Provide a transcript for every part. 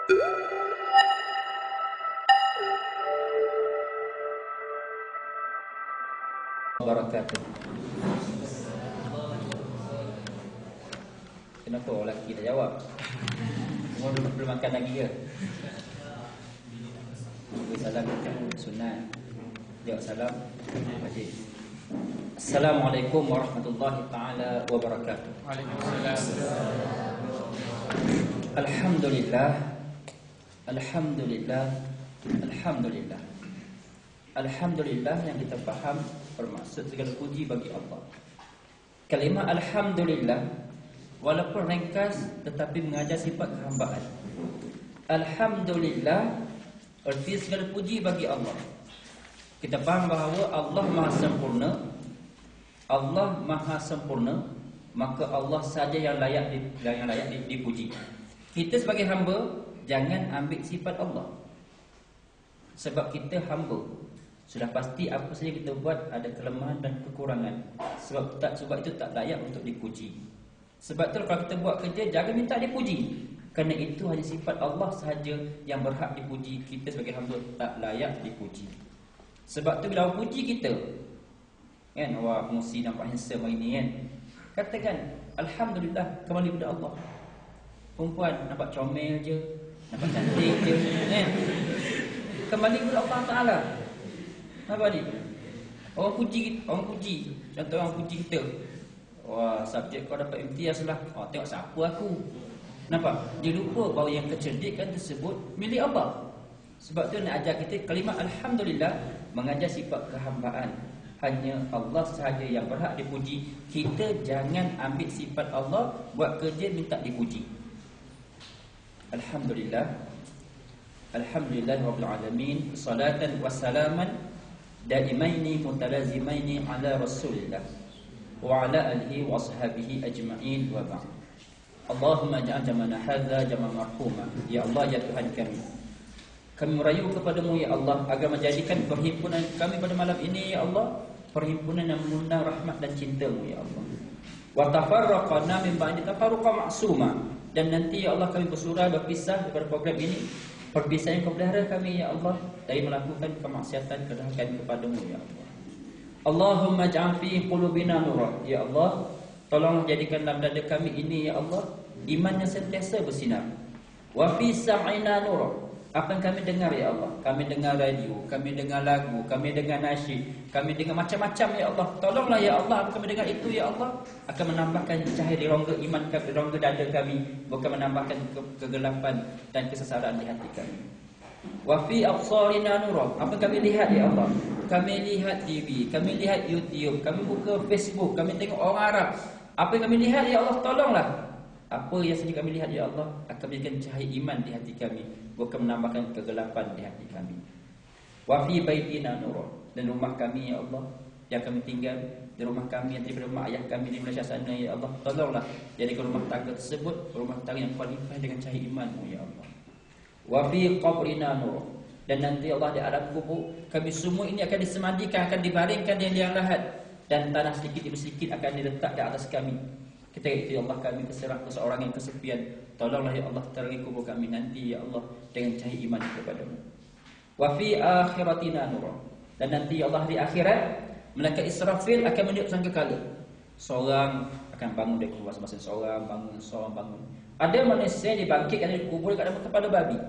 Wabarakatuh. Kenapa orang lelaki dah jawab? Semua belum makan lagi ke? Salam sunat. Jawab salam. Wajib. Assalamualaikum warahmatullahi taala wabarakatuh. Waalaikumsalam. Alhamdulillah. Alhamdulillah. Alhamdulillah. Alhamdulillah yang kita faham bermaksud segala puji bagi Allah. Kalimah alhamdulillah walaupun ringkas tetapi mengajar sifat kehambaan. Alhamdulillah erti segala puji bagi Allah. Kita faham bahawa Allah Maha Sempurna. Allah Maha Sempurna, maka Allah saja yang layak dipuji. Kita sebagai hamba jangan ambil sifat Allah. Sebab kita hamba, sudah pasti apa saja kita buat ada kelemahan dan kekurangan. Sebab itu tak layak untuk dipuji. Sebab tu kalau kita buat kerja, jangan minta dipuji. Kerana itu hanya sifat Allah sahaja yang berhak dipuji. Kita sebagai hamba tak layak dipuji. Sebab tu bila orang puji kita, kan, wah pengusi nampak handsome hari ni kan, katakan alhamdulillah, kembali kepada Allah. Perempuan nampak comel je, nampak cantik je, kan, kembali kepada Allah Ta'ala. Apa ni? Orang puji. Contoh orang puji kita, wah subjek kau dapat imtiaz lah. Oh, tengok siapa aku. Nampak? Dia lupa bahawa yang kecerdikan tersebut milik Allah. Sebab tu nak ajar kita kalimat alhamdulillah mengajar sifat kehambaan. Hanya Allah sahaja yang berhak dipuji. Kita jangan ambil sifat Allah, buat kerja minta dipuji. Alhamdulillah. Alhamdulillah rabbil alamin. Salatan wa salaman daimaini mutalazimaini ala Rasulillah wa ala alihi wa ashabihi ajma'in wa ba'd. Allahumma ja'al jamana hadza jama' marhuma. Ya Allah, ya Tuhan kami merayu kepadamu ya Allah agar menjadikan perhimpunan kami pada malam ini ya Allah perhimpunan yang mengundang rahmat dan cinta-Mu ya Allah. Wa tafarraqna min ba'di tafarruqa ma'suma. Dan nanti ya Allah kami berpisah daripada program ini, perpisahan yang Kau pelihara kami ya Allah dari melakukan kemaksiatan kedurhakaan kepadamu ya Allah. Allahumma ja'al fi qulubina nura. Ya Allah, tolonglah jadikan dalam dada kami ini ya Allah iman yang sentiasa bersinar. Wa fi sam'ina nura. Apa yang kami dengar ya Allah, kami dengar radio, kami dengar lagu, kami dengar nasyid, kami dengar macam-macam ya Allah. Tolonglah ya Allah, apa kami dengar itu ya Allah akan menambahkan cahaya di rongga iman kami, di rongga dada kami, bukan menambahkan kegelapan dan kesesaran di hati kami. Wa fi absarina nura. Apa kami lihat ya Allah? Kami lihat TV, kami lihat YouTube, kami buka Facebook, kami tengok orang Arab. Apa yang kami lihat ya Allah, tolonglah. Apa yang saja kami lihat ya Allah akan menjadikan cahaya iman di hati kami, bukan menambahkan kegelapan di hati kami. Wa fi baitina nura. Dan rumah kami ya Allah yang kami tinggal, di rumah kami yang daripada rumah ayah kami di Malaysia sana ya Allah, tolonglah jadikan rumah tangga tersebut rumah tangga yang kualifai dengan cahaya iman-Mu ya Allah. Wa fi qabrina nura. Dan nanti Allah di alam kubur kami semua ini akan disemandikan, akan dibaringkan di liang lahat, dan tanah sedikit demi sedikit akan diletak di atas kami. Ketika itu ya Allah kami berserah ke seorang yang kesepian, tolonglah ya Allah terangi kubur kami nanti ya Allah dengan cahaya iman kepada-Mu. Wa fi akhiratina nura. Dan nanti ya Allah di akhirat malaikat Israfil akan meniup sangkakala. Seorang akan bangun dari kubur masing-masing, seorang bangun. Ada manusia dibangkitkan dari kubur kat dalam kepala babi.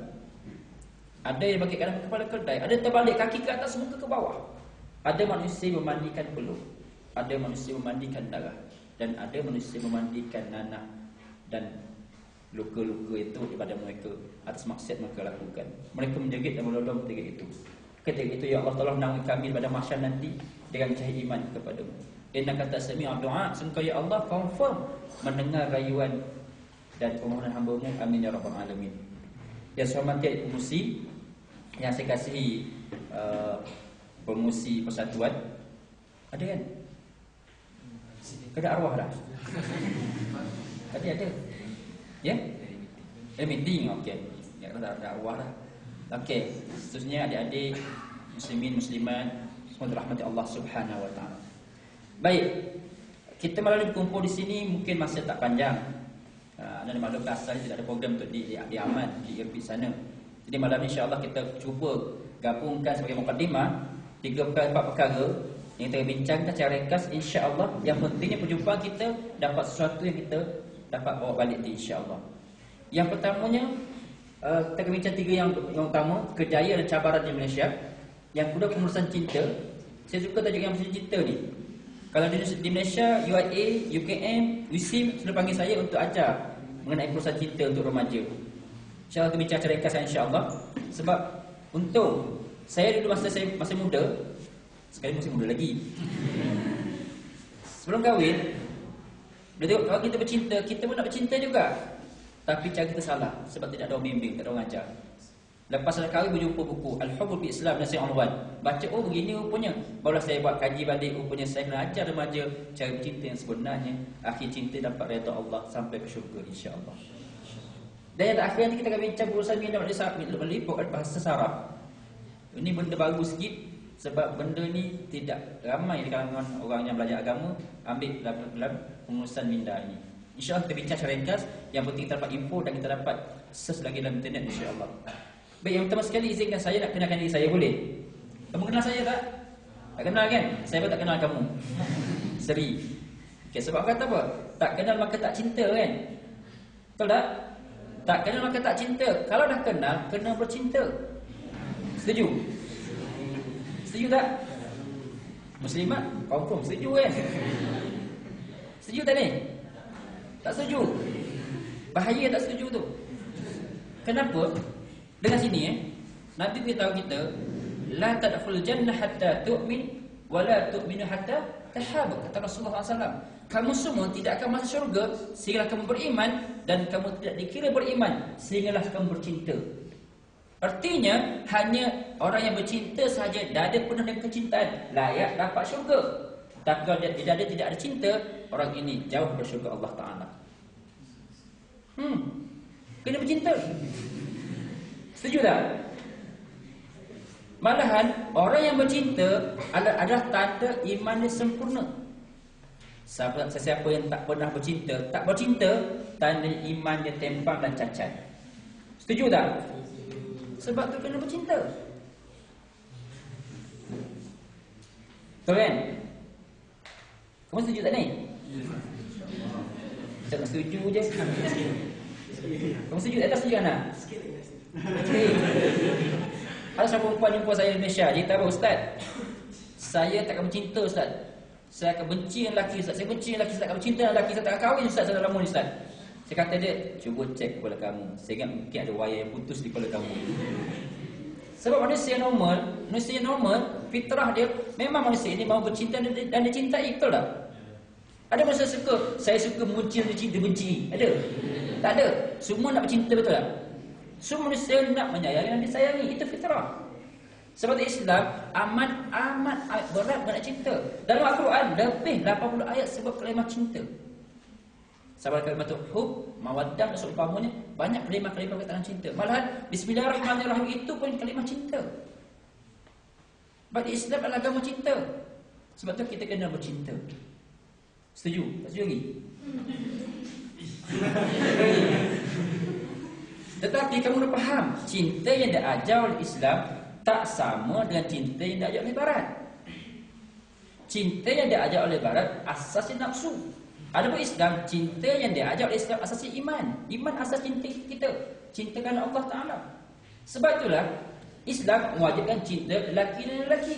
Ada yang bangkitkan dalam kepala keldai, ada terbalik kaki ke atas muka ke bawah. Ada manusia memandikan peluh, ada manusia memandikan darah, dan ada manusia memandikan nanah dan luka-luka itu daripada mereka atas maksiat mereka lakukan. Mereka menjerit dan melolong ketika itu. Ketika itu ya Allah tolong naungi kami pada mahsyar nanti dengan cahaya iman kepada-Mu. Innaka tasmi'ud du'a. Sungguh ya Allah confirm mendengar rayuan dan permohonan hamba-Mu. Amin ya rabbal alamin. Ya hormati pengusi yang saya kasihi, pengusi persatuan. Ada kan? Ada arwah dah. Tadi ada. Ya? Meeting. Okey. Ya, ada arwah dah. Okey. Seterusnya adik-adik muslimin muslimat semua dirahmati Allah Subhanahu wa taala. Baik. Kita malam berkumpul di sini mungkin masa tak panjang. Anda maklum asalnya tidak ada program untuk di Aman, di Irfid sana. Jadi malam ni insya-Allah kita cuba gabungkan sebagai mukadimah 3-4 perkara yang kita bincangkan secara ringkas insya-Allah. Yang pentingnya perjumpaan kita dapat sesuatu yang kita dapat bawa balik di insya-Allah. Yang pertamanya kita akan bincang 3 yang utama, kejayaan dan cabaran di Malaysia. Yang kedua, pengurusan cinta. Saya suka tajuk yang pengurusan cinta ni. Kalau di Malaysia, UIA, UKM, USIM sudah panggil saya untuk ajar mengenai pengurusan cinta untuk remaja. InsyaAllah kita bincang secara ringkas insya-Allah. Sebab untung saya dulu masa saya masih muda, sekarang masih muda lagi. Sebelum kahwin, dia tengok kalau kita bercinta, kita pun nak bercinta juga. Tapi cara kita salah sebab tidak ada orang bimbing, tak ada orang ajar. Lepas dah kahwin berjumpa buku Al-Hubbul fi Islam Nasihat Unwan. Baca begini rupanya. Barulah saya buat kaji balik, rupanya saya kena ajar remaja cara bercinta yang sebenarnya. Akhir cinta dapat redha Allah sampai ke syurga insya-Allah. Dan yang terakhir nanti kita akan bincang urusan minat meliput bahasa Arab. Ini benda baru sikit sebab benda ni tidak ramai di kalangan orang yang belajar agama ambil dalam pengurusan minda ini. InsyaAllah kita bincang secara ringkas. Yang penting kita dapat info dan kita dapat search lagi dalam internet insyaAllah. Baik, yang pertama sekali izinkan saya nak kenalkan diri saya, boleh? Kamu kenal saya tak? Tak kenal kan? Saya pun tak kenal kamu. Seri. Okay, sebab kata apa? Tak kenal maka tak cinta kan? Betul tak? Tak kenal maka tak cinta. Kalau dah kenal, kena bercinta. Setuju? Setuju tak? Muslimat? Confirm setuju kan? Setuju tak ni? Tak setuju? Bahaya tak setuju tu. Kenapa? Dengan sini Nabi beritahu kita, la tadkhulul jannah hatta tu'min wa la tu'minu hatta tahabu. Kata Rasulullah SAW, kamu semua tidak akan masuk syurga sehinggalah kamu beriman, dan kamu tidak dikira beriman sehinggalah kamu bercinta. Artinya hanya orang yang bercinta sahaja, dada penuh dengan kecintaan, layak dapat syurga. Tapi kalau di dada tidak ada cinta, orang ini jauh dari syurga Allah Ta'ala. Kena bercinta. Setuju tak? Malahan orang yang bercinta adalah tanda imannya sempurna. Sesiapa yang tak pernah bercinta, tak bercinta, tanda iman dia tempang dan cacat. Setuju tak? Sebab tu kena bercinta. Betul kan? Kamu setuju tak ni? Tak setuju je. Kamu setuju tak? Tak setuju anak? Ada seorang perempuan jumpa saya di Malaysia. Dia kata, Ustaz, saya tak akan bercinta Ustaz. Saya akan benci dengan lelaki Ustaz. Saya benci dengan lelaki Ustaz. Tak akan bercinta dengan lelaki Ustaz. Tak akan kahwin Ustaz. Saya dah lama ni Ustaz. Saya kata dia, cuba cek kepala kamu. Saya ingat mungkin ada wayar yang putus di kepala kamu. Sebab manusia normal, fitrah dia, memang manusia ini mahu bercinta dan dicintai. Betul tak? Ada manusia suka, saya suka memuji dan dibenci. Ada? Tak ada. Semua nak bercinta, betul tak? Semua manusia nak menyayangi dan disayangi. Itu fitrah. Sebab Islam amat berat nak cinta. Dalam Al-Quran lebih 80 ayat sebab kalimah cinta. Sebab kalimah hub, mawaddah dan seumpamanya, banyak kalimah-kalimah berkaitan cinta. Malahan Bismillahirrahmanirrahim itu pun kalimah cinta. Sebab Islam adalah agama cinta. Sebab tu kita kena bercinta. Setuju? Tak setuju lagi? Tetapi kamu dah faham, cinta yang diajar oleh Islam tak sama dengan cinta yang diajar oleh Barat. Cinta yang diajar oleh Barat asasnya nafsu. Adapun Islam, cinta yang diajar oleh Islam asasnya iman. Iman asas cinta kita. Cinta kerana Allah Ta'ala. Sebab itulah Islam mewajibkan cinta lelaki dan lelaki.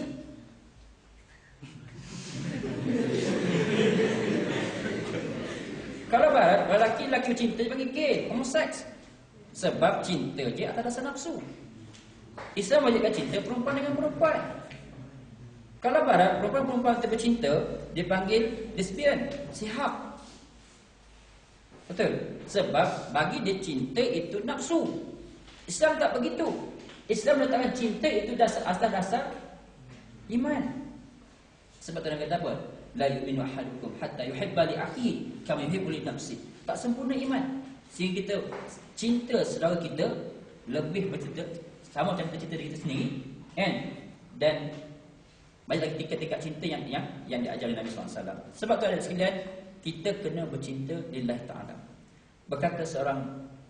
Kalau Barat, lelaki-lelaki bercinta dia panggil gay, homoseks. Sebab cinta dia atas dasar nafsu. Islam wajibkan cinta perempuan dengan perempuan. Kalau Barat, perempuan-perempuan kita bercinta, dia panggil lesbian, sihab. Betul? Sebab bagi dia cinta itu nafsu. Islam tak begitu. Islam meletakkan cinta itu atas dasar iman. Sebab tu dia kata apa? La yu'minu ahadukum hatta yuhibba li akhihi kama yuhibbu li nafsihi. Tak sempurna iman. Sehingga kita cinta saudara kita lebih bercinta sama macam kita cinta diri kita sendiri, kan? Dan banyak lagi tingkat-tingkat cinta yang diajar oleh Nabi SAW. Sebab tu ada sekalian, kita kena bercinta lillahi ta'ala. Berkata seorang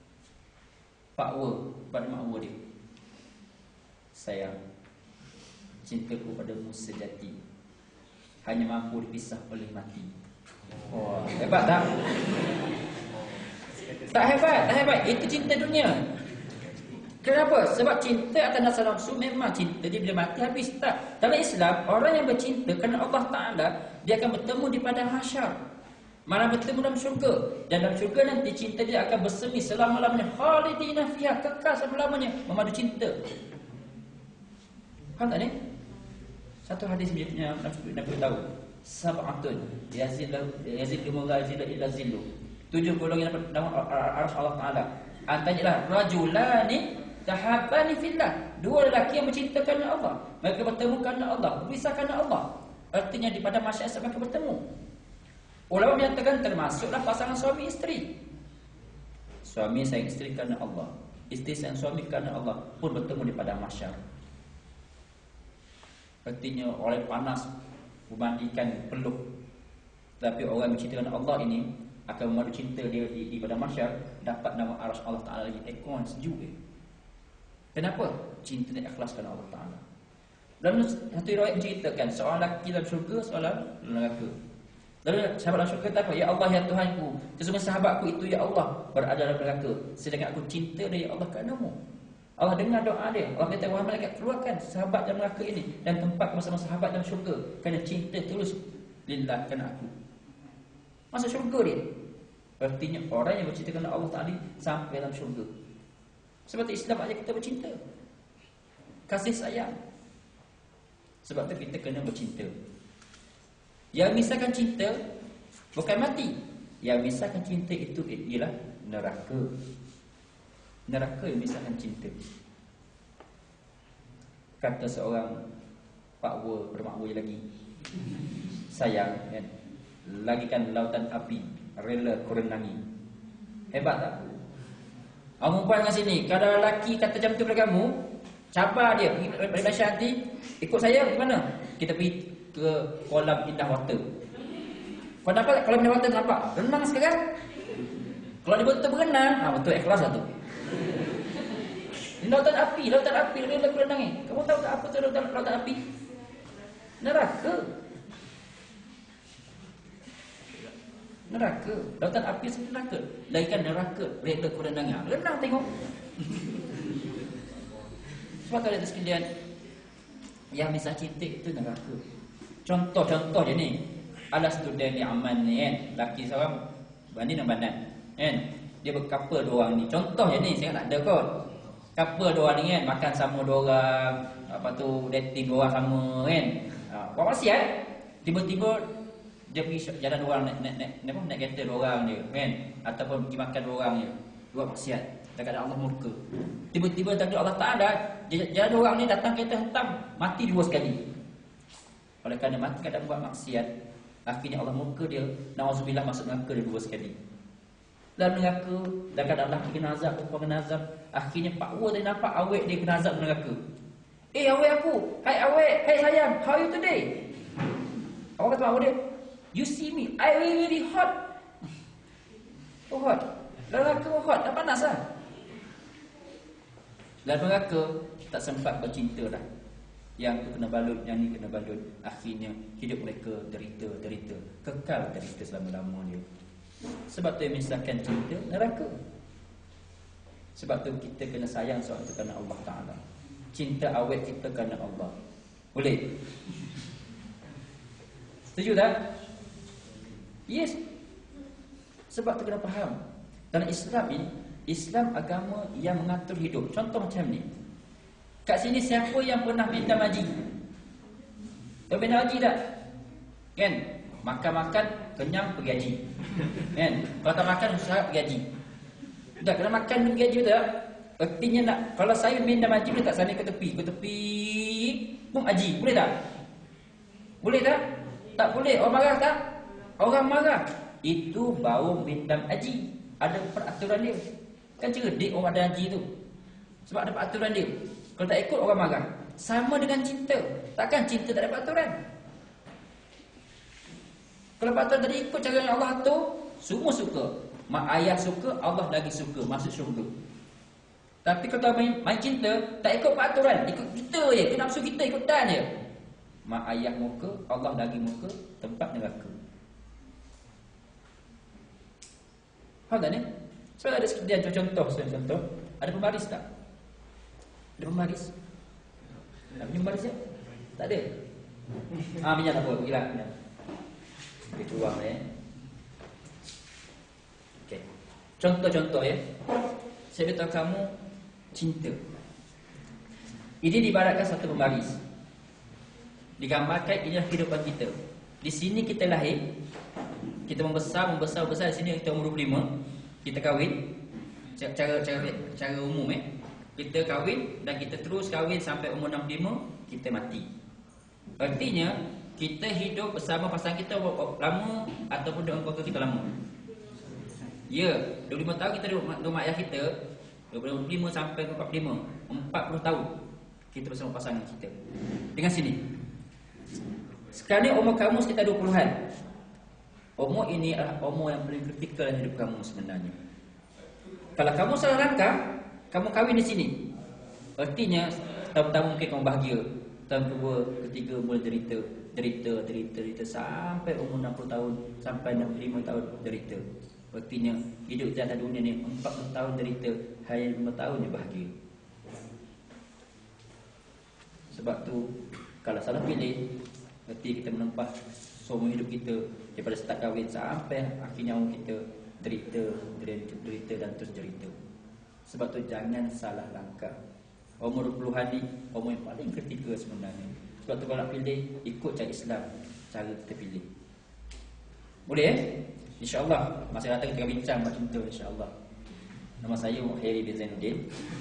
pakwa pada makwa dia, sayang, cintaku padamu sejati, hanya mampu dipisah oleh mati. Wah, hebat tak? Tak hebat, tak hebat. Itu cinta dunia. Kenapa? Sebab cinta atas dasar nafsu memang cinta dia bila mati habis. Tak. Dalam Islam, orang yang bercinta kerana Allah Ta'ala, dia akan bertemu di padang mahsyar, malah bertemu dalam syurga. Dan dalam syurga nanti cinta dia akan bersemi selama-lamanya, khalidina fiha, kekal selama-lamanya, memadu cinta. Faham tak ni? Satu hadis yang Nabi tahu, sab'atun yazillu illa zillu. 7 golongan dalam arsy Allah Ta'ala. Antaranya rajulani tahabbani fillah, 2 lelaki yang mencintakan Allah, mereka bertemu kerana Allah, berpisah kerana Allah. Artinya di pada masyarakat mereka bertemu. Ulama menyatakan termasuklah pasangan suami isteri. Suami sayang isteri kerana Allah, isteri sayang suami kerana Allah, pun bertemu di padang mahsyar. Artinya oleh panas memandikan peluk, tapi orang yang mencintakan Allah ini akan memadu cinta dia di padang mahsyar, dapat nama arsy Allah Ta'ala lagi, ekor sejuk dia. Kenapa? Cinta dan ikhlas kerana Allah Ta'ala. Dalam satu riwayat menceritakan seorang lelaki dalam syurga, seorang dalam neraka. Lalu sahabat dalam syurga kata, ya Allah, ya Tuhanku, sesungguhnya sahabatku itu, ya Allah, berada dalam neraka, sedangkan aku cinta dia, ya Allah, kerana-Mu. Allah dengar doa dia. Allah kata, wahai malaikat, keluarkan sahabat dalam neraka ini dan tempat bersama sahabat dalam syurga, kerana cinta tulus lillah, kerana aku. Masuk syurga dia. Artinya orang yang bercinta kerana Allah Ta'ala sampai dalam syurga. Sebab itu Islam ajak kita bercinta, kasih sayang. Sebab itu kita kena bercinta. Yang misalkan cinta bukan mati. Yang misalkan cinta itu ialah neraka. Neraka yang misalkan cinta. Kata seorang pakwa bermakwa lagi, sayang kan, lagikan lautan api, rela ku renangi. Hebat tak? Kamu perempuan kat sini, kalau lelaki kata macam tu pada kamu, cabar dia, pergi dahsyat hati, ikut saya ke mana? Kita pergi ke kolam indah water. Kau nampak kolam indah water, nampak? Renang sekarang. Kalau dia betul berenang, betul ikhlas lah tu. Lautan api, rela ku renangi. Kamu tahu tak apa tu lautan api? Neraka. Neraka. Lautan api seperti neraka. Lagikan neraka, rela ku renangi. Renang tengok. Sebab tu ada sekalian, yang misal cinta itu neraka. Contoh je ni. Ada student di Aman ni kan, laki seorang banding dan banan kan, dia berkapal 2 orang ni. Contoh je ni, saya tak ada kot. Couple 2 orang ni kan, makan sama 2 orang, apa tu, dating 2 orang sama kan. Buat maksiat, tiba-tiba dia pergi jalan 2 orang, naik kereta 2 orang je kan, ataupun pergi makan 2 orang je, buat maksiat. Kadang-kadang Allah murka. Tiba-tiba takdir Allah Ta'ala, jalan 2 orang ni datang kereta hentam, mati 2 sekali. Oleh kerana mati kadang buat maksiat, akhirnya Allah murka dia, na'udzubillah, masuk neraka dia 2 sekali. Dalam neraka, kadang-kadang lelaki kena azab, perempuan kena azab. Akhirnya pakwa dia nampak awet dia kena azab neraka. Awet aku, hai awet, hai sayang, how are you today? Awak kata awak dia, you see me, I really hot. Oh hot. Neraka hot, tak panas lah. Dalam neraka tak sempat bercinta dah. Yang tu kena balut, yang ni kena balut. Akhirnya hidup mereka derita, kekal derita selama-lamanya. Sebab tu yang misalkan cinta neraka. Sebab tu kita kena sayang soal itu kerana Allah Ta'ala. Cinta awet kita kerana Allah. Boleh? Setuju tak? Yes. Sebab tu kena faham, dalam Islam ini, Islam agama yang mengatur hidup. Contoh macam ni. Kat sini siapa yang pernah minta haji? Kau minta haji tak? Kan? Makan-makan, kenyang, pergi haji. Kan? Kalau tak makan, usaha pergi haji. Dah kena makan pergi haji tak? Artinya nak, kalau saya minta haji, boleh tak sana ke tepi? Ke tepi, pun haji. Boleh tak? Boleh tak? Tak boleh. Orang marah tak? Orang marah. Itu baru minta haji. Ada peraturan dia. Kan cerdik orang ada haji tu. Sebab ada peraturan dia. Kalau tak ikut, orang marah. Sama dengan cinta. Takkan cinta tak ada peraturan? Kalau peraturan tadi ikut cara yang Allah tu, semua suka. Mak ayah suka, Allah lagi suka, masuk syurga. Tapi kalau main cinta, tak ikut peraturan, ikut kita je, ikut nafsu kita, ikutan je. Mak ayah muka, Allah lagi muka, tempat neraka. Faham tak ni? Sebab ada sekian contoh. Ada pembaris tak? Ada pembaris? Nak minum pembaris je? Tak ada? Minyak tak apa, pergilah minyak. Dia keluar Okay. Contoh ya. Saya beritahu kamu cinta. Ini diibaratkan satu pembaris. Digambarkan inilah kehidupan kita. Di sini kita lahir, kita membesar. Di sini kita umur 25, kita kahwin. Cara umum kita kahwin dan kita terus kahwin sampai umur 65, kita mati. Artinya kita hidup bersama pasangan kita lama ataupun dengan keluarga kita lama. Ya, 25 tahun kita duduk rumah ayah kita, 25 sampai 45, 40 tahun kita bersama pasangan kita. Dengan sini. Sekarang ni umur kamu sekitar 20-an. Umur ini adalah umur yang paling kritikal dalam hidup kamu sebenarnya. Kalau kamu salah langkah, kamu kahwin di sini, artinya tahun pertama mungkin kamu bahagia, tahun kedua, ketiga mula derita sampai umur 60 tahun, sampai 65 tahun derita. Artinya hidup di atas dunia ni 40 tahun derita, hanya 5 tahun je bahagia. Sebab tu kalau salah pilih, berarti kita menempah semua hidup kita daripada start kahwin sampai akhir nyawa kita derita dan terus derita. Sebab tu jangan salah langkah. Umur 20-an ni umur yang paling kritikal sebenarnya. Sebab tu kalau nak pilih, ikut cara Islam, cara kita pilih. Boleh InsyaAllah masa datang kita bincang macam tu insyaAllah. Nama saya Muhairi bin Zainuddin.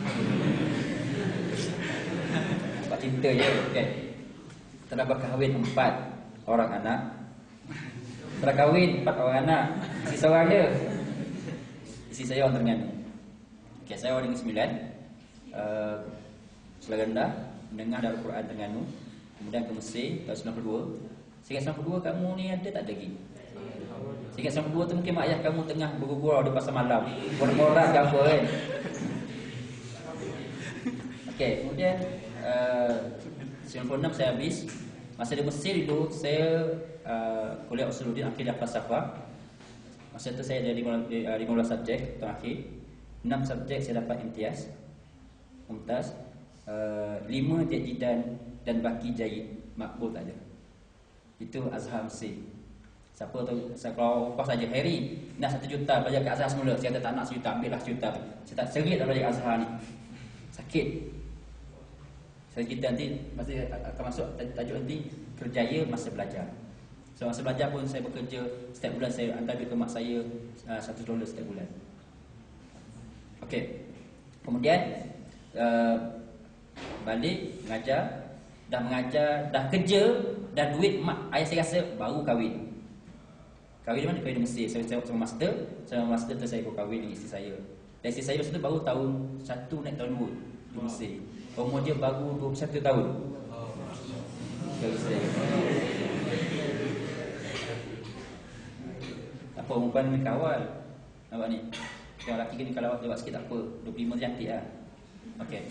Sebab cinta je kan. Telah berkahwin 4 orang anak. Telah kahwin 4 orang anak. Isteri seorang je. Isteri saya orang Terengganu. Okay, saya orang Negeri Sembilan, Selaganda, mendengar dari Quran Terengganu, kemudian ke Mesir tahun 92. Sehingga 92 kamu ni ada tak ada lagi? Sehingga 92 tu mungkin mak ayah kamu tengah bergurau di pasar malam, borak-borak ke apa kan. Okay, kemudian 96 saya habis. Masa di Mesir dulu saya kuliah Usuluddin Akidah Falsafah. Masa tu saya ada 15 subjek terakhir. 6 subjek saya dapat imtiaz, mumtaz, 5 jajidan dan baki jayid, makbul tak ada. Itu Azhar Mesir. Siapa tahu, saya kalau upah saja Harry nak 1 juta belajar kat Azhar semula. Saya kata tak nak 1 juta, ambillah 1 juta. Saya tak serit dah belajar Azhar ni. Sakit. Saya kita nanti masa akan masuk tajuk nanti kerjaya masa belajar. So masa belajar pun saya bekerja setiap bulan, saya hantar duit ke mak saya $1 setiap bulan. Okey. Kemudian balik mengajar, dah kerja, dah duit mak ayah saya rasa baru kahwin. Kahwin di mana? Kahwin di Mesir. Saya sama master tu saya kahwin dengan isteri saya. Dan isteri saya masa tu baru tahun 1 naik tahun 2 di Mesir. Umur dia baru 21 tahun. Apa perempuan ni kawal. Nampak ni. Yang lelaki ni kalau lewat sikit tak apa. 25 cantik lah. Okey.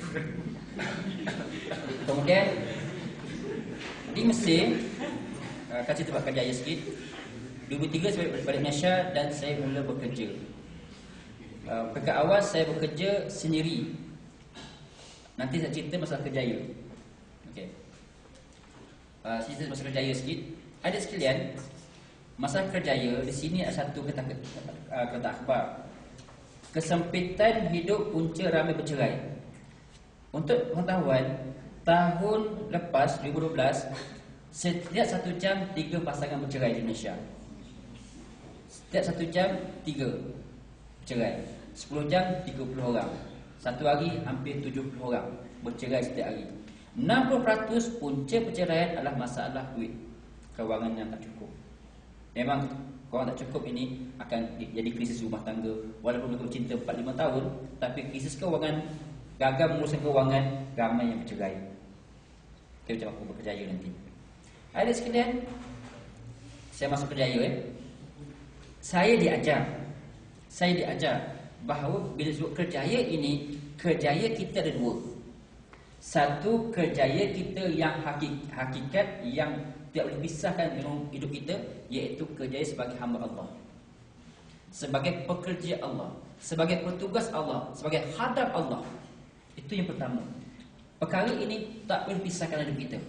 Kemudian di Mesir, kasih tempat kerja saya sikit. 2003 saya balik Malaysia dan saya mula bekerja. Pekat awal saya bekerja sendiri. Nanti saya cerita masalah kerjaya. Okey. Cerita masalah kerjaya sikit. Ada sekalian, masalah kerjaya di sini ada satu kata akhbar. Kesempitan hidup punca ramai bercerai. Untuk pengetahuan, tahun lepas 2012, setiap 1 jam 3 pasangan bercerai di Malaysia. Setiap 1 jam 3 bercerai. 10 jam 30 orang. Satu hari hampir 70 orang bercerai setiap hari. 60% punca perceraian adalah masalah duit, kewangan yang tak cukup. Memang kewangan tak cukup ini akan jadi krisis rumah tangga. Walaupun mereka bercinta 4-5 tahun, tapi krisis kewangan, gagal menguruskan kewangan, ramai yang bercerai. Kita macam aku berkerjaya nanti. Ada sekalian, saya masuk kerjaya saya diajar Saya diajar bahawa bila sebut kerjaya ini, kerjaya kita ada dua. Satu, kerjaya kita yang hakikat yang tidak boleh pisahkan dengan hidup kita, iaitu kerjaya sebagai hamba Allah, sebagai pekerja Allah, sebagai petugas Allah, sebagai hadap Allah. Itu yang pertama. Perkara ini tak boleh pisahkan hidup kita.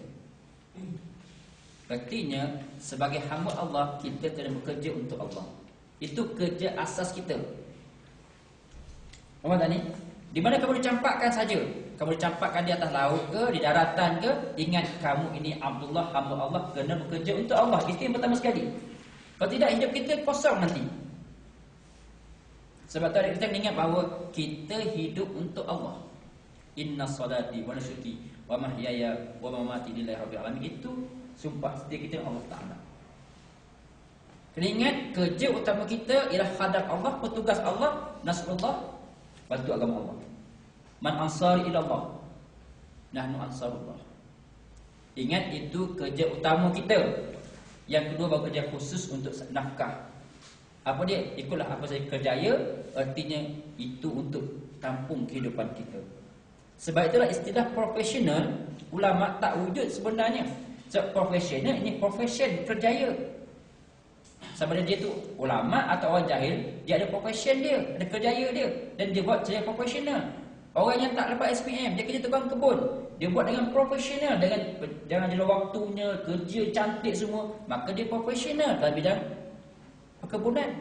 Artinya sebagai hamba Allah, kita kena bekerja untuk Allah. Itu kerja asas kita. Faham tak ni? Di mana kamu dicampakkan saja, kamu dicampakkan di atas laut ke, di daratan ke, ingat kamu ini Abdullah, hamba Allah, kena bekerja untuk Allah. Itu yang pertama sekali. Kalau tidak, hidup kita kosong nanti. Sebab tu kita ingat bahawa kita hidup untuk Allah. Inna salati wa nusuki wa mahyaya wa mamati lillahi rabbil alamin. Itu sumpah setia kita dengan Allah Ta'ala. Kena ingat, kerja utama kita ialah hadap Allah, petugas Allah, nasrullah, bantu agama Allah. Man ansari ila Allah, nahnu ansarullah. Ingat, itu kerja utama kita. Yang kedua, baru kerja khusus untuk nafkah. Apa dia? Ikutlah apa saya kerjaya, artinya itu untuk tampung kehidupan kita. Sebab itulah istilah profesional ulama tak wujud sebenarnya. Sebab profesional ini profession, kerjaya. Sama ada dia tu ulama atau orang jahil, dia ada profession dia, ada kerjaya dia, dan dia buat secara profesional. Orang yang tak dapat SPM, dia kerja tukang kebun, dia buat dengan profesional, dengan jangan jelas waktunya, kerja cantik semua, maka dia profesional dalam bidang perkebunan.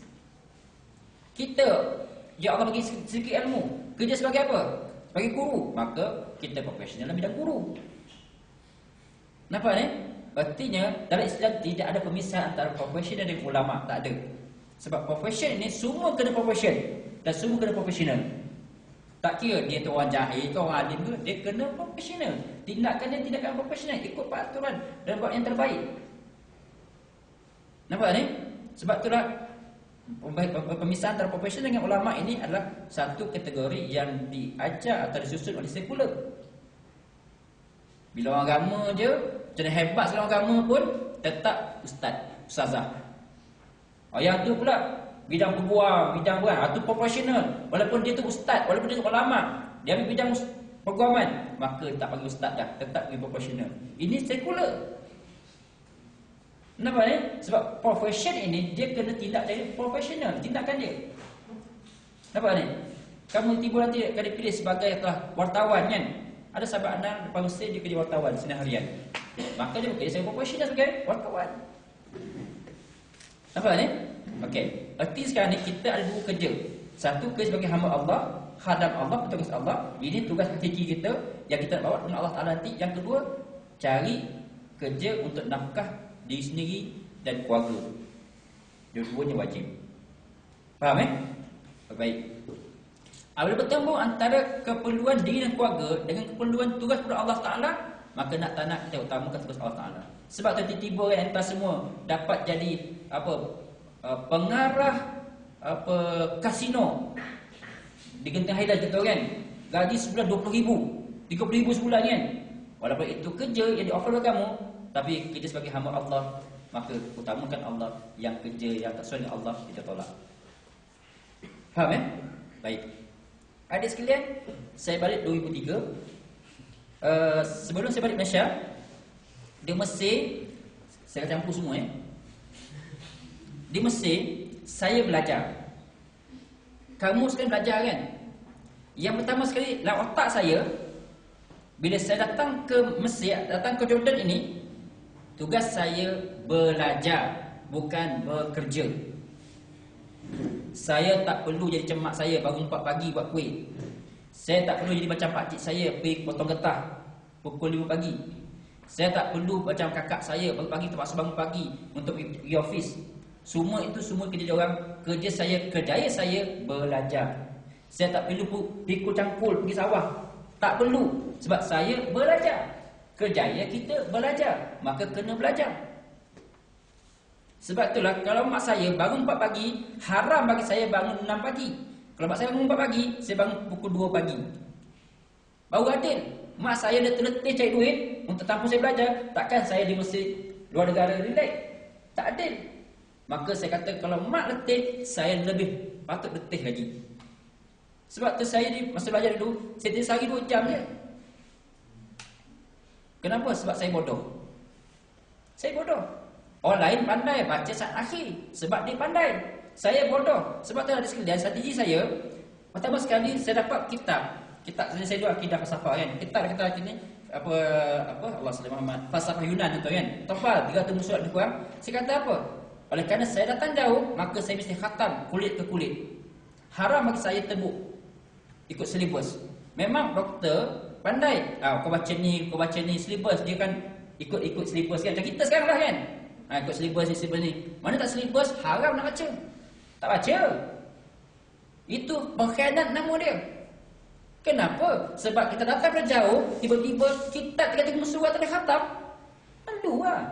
Kita, ya Allah bagi sedikit ilmu, kerja sebagai apa? Sebagai guru, maka kita profesional dalam bidang guru. Nampak ni? Artinya dalam Islam tidak ada pemisahan antara profesional dan ulama, tak ada. Sebab profesion ini semua kena profesion dan semua kena profesional. Tak kira dia tu orang jahil ke orang alim ke, dia kena profesional. Tindakan dia tindakan profesional, ikut peraturan dan buat yang terbaik. Nampak ni? Sebab itulah pemisahan antara profesional dengan ulama ini adalah satu kategori yang diajar atau disusun oleh sekular. Bila orang agama je, macam hebat sekali orang agama pun tetap ustazah. Yang tu pula bidang peguam, bidang bukan, itu profesional. Walaupun dia tu ustaz, walaupun dia tu ulama, dia ambil bidang peguaman, maka tak panggil ustaz dah, tetap panggil profesional. Ini sekular. Kenapa ni? Sebab profession ini dia kena tindak dari profesional, tindakan dia. Nampak ni? Kamu tiba nanti akan dipilih sebagai wartawan kan? Ada sahabat anak depan Mesir, dia kerja wartawan sinar harian. Maka dia bekerja sebagai profesional, sebagai wartawan. Nampak ni? Okey. Erti sekarang ni kita ada dua kerja. Satu kerja sebagai hamba Allah, hadam Allah, petugas Allah. Ini tugas hakiki kita yang kita nak bawa dengan Allah Ta'ala nanti. Yang kedua, cari kerja untuk nafkah diri sendiri dan keluarga. Dua-duanya wajib. Faham Baik. Apabila bertemu antara keperluan diri dan keluarga dengan keperluan tugas kepada Allah Ta'ala, maka nak tak nak kita utamakan tugas Allah Ta'ala. Sebab tiba-tiba kan entah semua dapat jadi pengarah kasino di Genting Highland kita kan, gaji sebulan 20,000, 30,000 sebulan kan. Walaupun itu kerja yang di-offer oleh kamu, tapi kita sebagai hamba Allah, maka utamakan Allah. Yang kerja yang tak sesuai dengan Allah, kita tolak. Faham Baik. Adik sekalian, saya balik 2003. Sebelum saya balik Malaysia, di Mesir, saya campur semua Di Mesir, saya belajar. Kamu sekali belajar kan? Yang pertama sekali, dalam otak saya, bila saya datang ke Mesir, datang ke Jordan ini, tugas saya belajar, bukan bekerja. Saya tak perlu jadi cemak saya bangun 4 pagi buat kuih. Saya tak perlu jadi macam pakcik saya pergi potong getah pukul 5 pagi. Saya tak perlu macam kakak saya pagi terpaksa bangun pagi untuk pergi office. Semua itu semua kerja orang. Kerjaya saya belajar. Saya tak perlu pikul cangkul pergi sawah. Tak perlu. Sebab saya belajar. Kerjaya kita belajar, maka kena belajar. Sebab itulah kalau mak saya bangun 4 pagi, haram bagi saya bangun 6 pagi. Kalau mak saya bangun 4 pagi, saya bangun pukul 2 pagi. Baru adil. Mak saya dah terletih cari duit untuk tampung saya belajar. Takkan saya di Mesir luar negara relax. Tak adil. Maka saya kata kalau mak letih, saya lebih patut letih lagi. Sebab tu saya masa belajar dulu, saya tidur sehari 2 jam je. Kenapa? Sebab saya bodoh. Saya bodoh. Orang lain pandai baca saat akhir sebab dia pandai. Saya bodoh. Sebab tu ada sekalian, strategi saya, pertama sekali saya dapat kitab saya dulu akidah falsafah kan. Kitab ni apa Allah SWT Muhammad falsafah Yunan tu kan. Tafal 300 surat lebih kurang. Saya kata apa? Oleh kerana saya datang jauh, maka saya mesti khatam kulit ke kulit. Haram bagi saya tebuk ikut silibus. Memang doktor pandai. Kau baca ni silibus, dia kan ikut silibus kan. Macam kita sekarang lah kan. Ikut silibus ni. Mana tak silibus, haram nak baca. Tak baca. Itu pengkhianat nama dia. Kenapa? Sebab kita datang dari jauh, tiba-tiba kitab 300 surat tak ada khatam. Malu lah.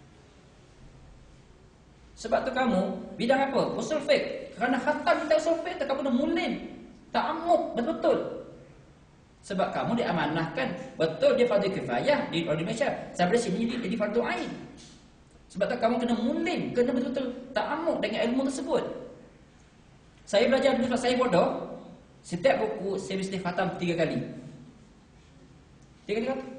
Sebab tu kamu bidang apa? Usul fiqh. Kerana khatam kita usul fiqh, kamu dah mulim. Ta'amuk betul-betul. Sebab kamu diamanahkan. Betul dia fardu kifayah di Malaysia. Sampai sini jadi fardu ain. Sebab tu kamu kena mulim, kena betul-betul ta'amuk dengan ilmu tersebut. Saya belajar dulu sebab saya bodoh. Setiap buku saya mesti khatam 3 kali. 3 kali khatam.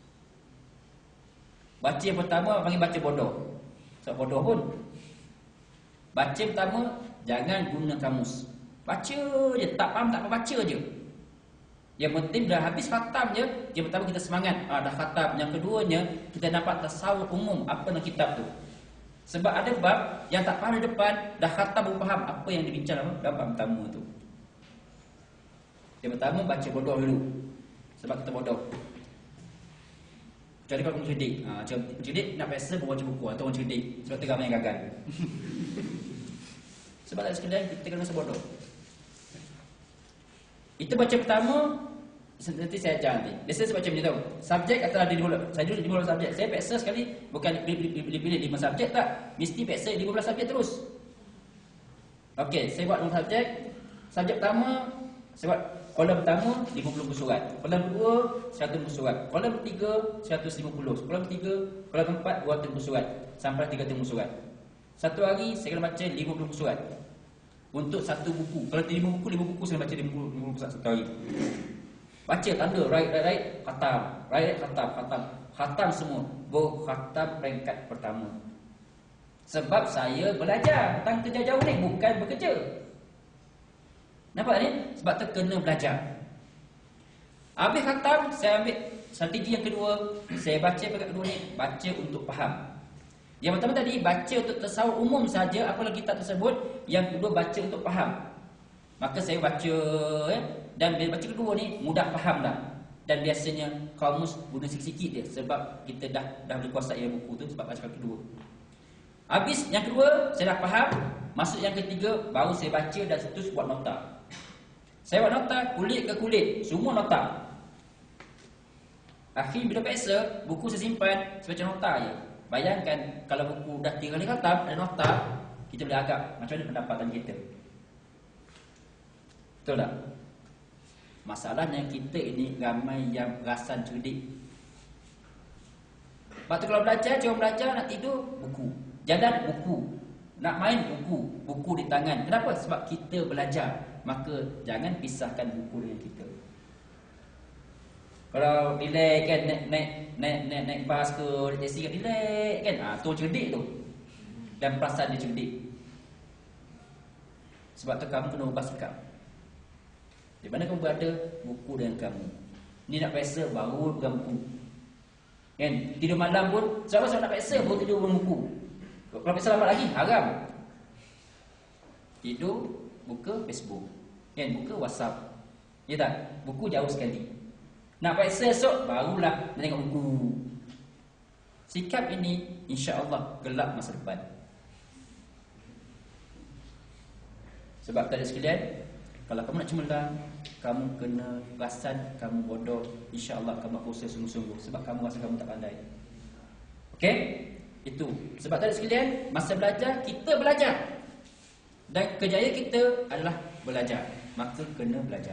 Baca yang pertama panggil baca bodoh. Sebab bodoh pun. Baca pertama jangan guna kamus. Baca je, tak faham tak apa, baca je. Yang penting dah habis khatam je. Yang pertama kita semangat, dah khatam. Yang keduanya kita dapat tasawur umum apa dalam kitab tu. Sebab ada bab yang tak faham di depan, dah khatam baru faham apa yang dibincang dalam bab pertama tu. Yang pertama baca bodoh dulu. Sebab kita bodoh. Kecuali kalau kamu cerdik. Cerdik nak biasa baca buku atau orang cerdik. Sebab tu ramai yang gagal. Sebab tak sekalian kita kena rasa bodoh. Itu baca pertama. Nanti saya ajar nanti. Biasa saya baca macam ni tau. Subjek atau ada 15. Saya dulu 15 subjek. Saya biasa sekali bukan pilih 5 subjek tak. Mesti biasa 15 subjek terus. Okey, saya buat 5 subjek. Subjek pertama saya buat kolom pertama 50 muka surat. Kolom kedua 100 muka surat. Kolom ketiga 150. Kolom ketiga, kolom keempat 200 muka surat sampai 300 muka surat. Satu hari saya kena baca 50 muka surat. Untuk satu buku. Kalau 5 buku saya baca 50 muka surat satu hari. Baca tanda right khatam. Right khatam. Khatam semua. Khatam peringkat pertama. Sebab saya belajar tentang kerja jauh ni, bukan bekerja. Nampak ni? Sebab tu kena belajar. Habis khatam, saya ambil strategi yang kedua. Saya baca peringkat kedua ni, baca untuk faham. Yang pertama tadi baca untuk tasawur umum saja apalah kitab tersebut. Yang kedua baca untuk faham. Maka saya baca dan bila baca kedua ni mudah faham dah. Dan biasanya kamus guna sikit-sikit dia sebab kita dah boleh kuasai buku tu sebab baca kedua. Habis yang kedua saya dah faham, masuk yang ketiga baru saya baca dan terus buat nota. Saya buat nota kulit ke kulit, semua nota. Akhir bila biasa buku saya simpan, saya baca nota je. Bayangkan kalau buku dah 3 kali khatam ada nota, kita boleh agak macam mana pendapatan kita. Betul tak? Masalahnya kita ini ramai yang perasan cerdik. Lepas tu kalau belajar, cuma belajar nak tidur, buku. Jalan, buku. Nak main, buku. Buku di tangan. Kenapa? Sebab kita belajar. Maka jangan pisahkan buku dengan kita. Kalau relax kan, naik bas ke, naik taxi kan, relax kan. Tu cerdik tu. Dan perasan dia cerdik. Sebab tu kamu kena ubah sikap. Di mana kamu berada, buku dengan kamu. Ni nak biasa, baru pegang buku. Kan? Tidur malam pun, sebab nak biasa, baru tidur dengan buku. Kalau biasa lama lagi, haram. Tidur, buka Facebook. Kan? Buka WhatsApp. Ya tak? Buku jauh sekali. Nak biasa esok, barulah nak tengok buku. Sikap ini, insya-Allah gelap masa depan. Sebab tadi sekalian, kalau kamu nak cemerlang, kamu kena perasan kamu bodoh. InsyaAllah kamu usaha sungguh-sungguh. Sebab kamu rasa kamu tak pandai. Okey? Itu. Sebab tadi sekalian, masa belajar, kita belajar. Dan kejayaan kita adalah belajar. Maka kena belajar.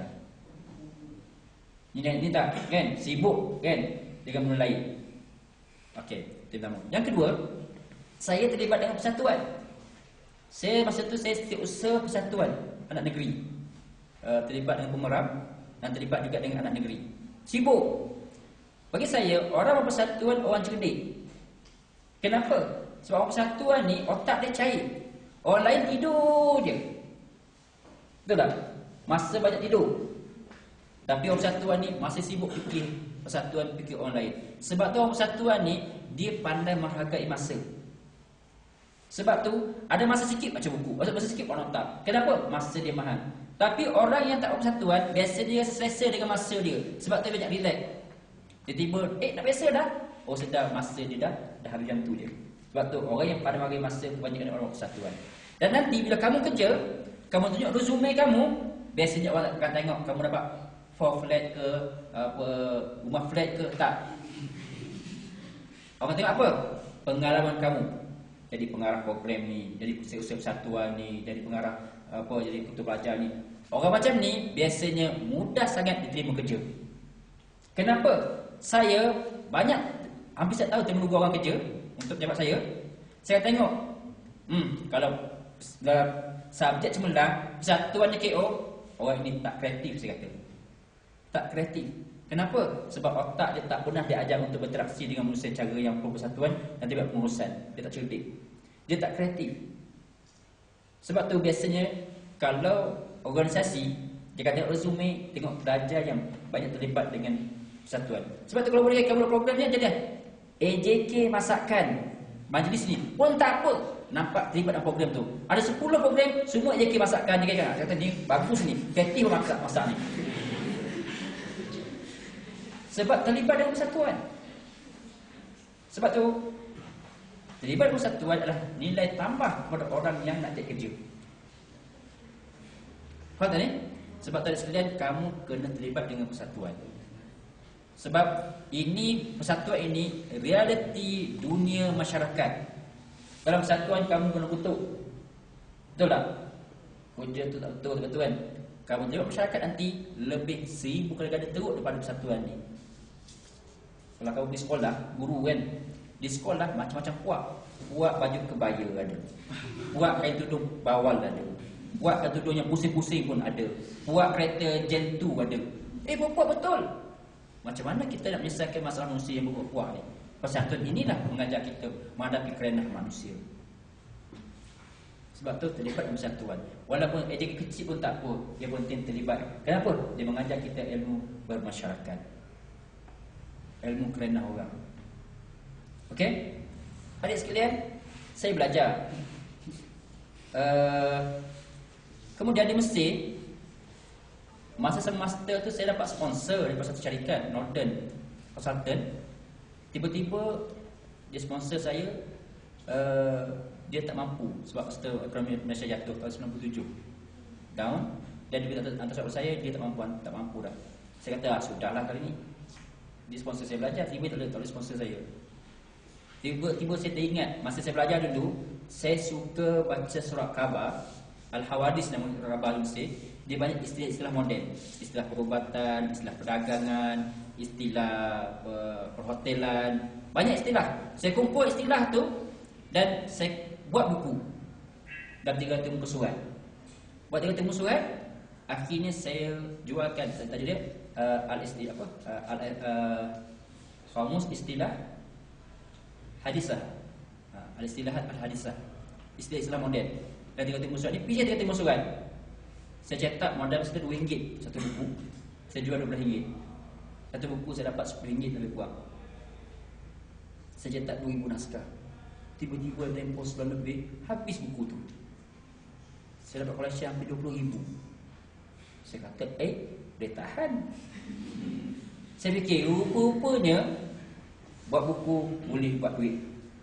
Ini tak? Kan? Sibuk kan? Dengan benda lain. Okey. Itu pertama. Yang kedua, saya terlibat dengan persatuan. Masa tu saya setiap usaha persatuan. anak negeri, terlibat dengan pemeram dan terlibat juga dengan anak negeri. Sibuk. Bagi saya, orang berpersatuan orang cerdik. Kenapa? Sebab orang persatuan ni otak dia cair. Orang lain tidur je. Betul tak? Masa banyak tidur. Tapi orang persatuan ni masih sibuk fikir persatuan, fikir orang lain. Sebab tu orang persatuan ni dia pandai menghargai masa. Sebab tu ada masa sikit baca buku, masa sikit buat nota. Kenapa? Masa dia mahal. Tapi orang yang tak berpersatuan, biasa dia selesa dengan masa dia. Sebab tu dia banyak relax. Dia tiba, nak biasa dah. Oh sedar masa dia dah habis jam tu je. Sebab tu orang yang pandai menghargai masa kebanyakan orang persatuan. Dan nanti bila kamu kerja, kamu tunjuk resume kamu, biasanya orang akan tengok kamu dapat 4 flat ke, rumah flat ke, tak. Orang tengok apa? Pengalaman kamu. Jadi pengarah program ni, jadi usaha persatuan ni, jadi pengarah jadi ketua pelajar ni. Orang macam ni biasanya mudah sangat diterima kerja. Kenapa? Saya hampir setiap tahun menunggu orang kerja untuk pejabat saya. Saya tengok, kalau dalam subjek cemerlang, persatuan KO, orang ini tak kreatif, saya kata. Tak kreatif. Kenapa? Sebab otak dia tak pernah diajar untuk berinteraksi dengan manusia cara yang persatuan dan tidak pengurusan. Dia tak cerdik. Dia tak kreatif. Sebab tu biasanya kalau organisasi, dia kata resume, tengok pelajar yang banyak terlibat dengan persatuan. Sebab tu kalau boleh kamu programnya jadi AJK masakan majlis ni pun tak apa, nampak terlibat dalam program tu. Ada 10 program semua AJK masakan. Dia kata ni bagus ni, kreatif masak ni. Sebab terlibat dalam persatuan. Sebab tu terlibat dalam persatuan adalah nilai tambah kepada orang yang nak cari kerja. Faham tak ni? Sebab tadi sekalian kamu kena terlibat dengan persatuan. Sebab ini persatuan ini realiti dunia masyarakat. Dalam persatuan kamu kena kutuk. Betul tak? Kerja tu tak betul kan? Kamu terlibat masyarakat nanti lebih 1000 kali ganda teruk daripada persatuan ni. Kalau kamu di sekolah, guru kan, di sekolah macam-macam puak. Puak baju kebaya ada, puak kain tudung bawal ada, puak kain tudung yang pusing-pusing pun ada, puak kereta Gen 2 ada. Puak betul. Macam mana kita nak menyelesaikan masalah manusia yang berpuak ni? Persatuan inilah mengajar kita menghadapi kerenah manusia. Sebab tu terlibat dalam persatuan. Walaupun AJK kecil pun tak apa, dia penting terlibat. Kenapa? Dia mengajar kita ilmu bermasyarakat, ilmu kerenah orang. Okey? Adik sekalian, saya belajar. Kemudian di Mesir, masa saya master tu saya dapat sponsor daripada satu syarikat Northern Consultant. Tiba-tiba dia sponsor saya, dia tak mampu sebab master ekonomi Malaysia jatuh tahun 97 down, dan dia hantar surat saya, dia tak mampu dah. Saya kata sudahlah kali ni. Dia sponsor saya belajar, tiba-tiba tak boleh sponsor saya. Tiba-tiba saya teringat masa saya belajar dulu, saya suka baca surat khabar Al-Hawadis, nama khabar Mesir. Dia banyak istilah-istilah moden, istilah perubatan, istilah perdagangan, istilah perhotelan, banyak istilah. Saya kumpul istilah tu dan saya buat buku dalam 300 muka surat. Buat 300 muka surat, akhirnya saya jualkan. Tadi dia al-istilah Qamus istilah hadisah, al-istilahat al-hadisah, istilah-istilah moden. Dan 300 muka surat ni, pilih 300 muka surat. Saya cetak modal sekitar RM2 satu buku. Saya jual RM12. Satu buku saya dapat RM10 lebih kurang. Saya cetak 2000 naskah. Tiba-tiba tempoh sebulan lebih habis buku tu. Saya dapat collection hampir RM20,000. Saya kata, boleh tahan. Saya fikir rupa-rupanya buat buku boleh buat duit.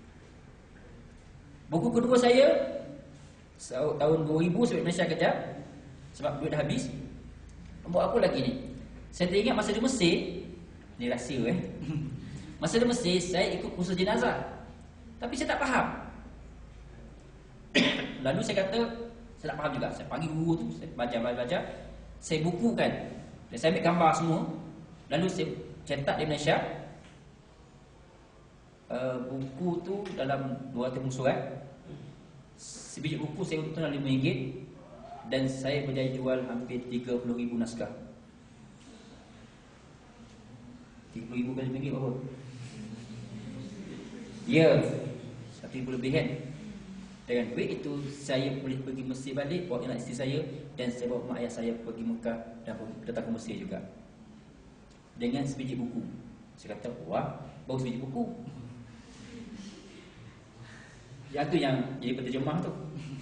Buku kedua saya tahun 2000 saya Malaysia kejap sebab duit dah habis. Buat apa lagi ni? Saya teringat masa di Mesir, ni rahsia masa di Mesir saya ikut kursus jenazah, tapi saya tak faham. Lalu saya kata saya tak faham juga. Saya panggil guru tu, saya belajar, saya bukukan dan saya ambil gambar semua. Lalu saya cetak di Malaysia. Buku tu dalam 200 muka surat. Sebiji buku saya untung dalam RM5. Dan saya berjaya jual hampir 30,000 naskah. 30,000 kali RM1 berapa? Ya, 1,000 lebih kan. Dengan duit itu saya boleh pergi Mesir balik, bawa anak isteri saya, dan saya bawa mak ayah saya pergi Mekah dan datang ke Mesir juga. Dengan sebiji buku. Saya kata, wah, baru sebiji buku. Yang tu yang jadi penterjemah tu.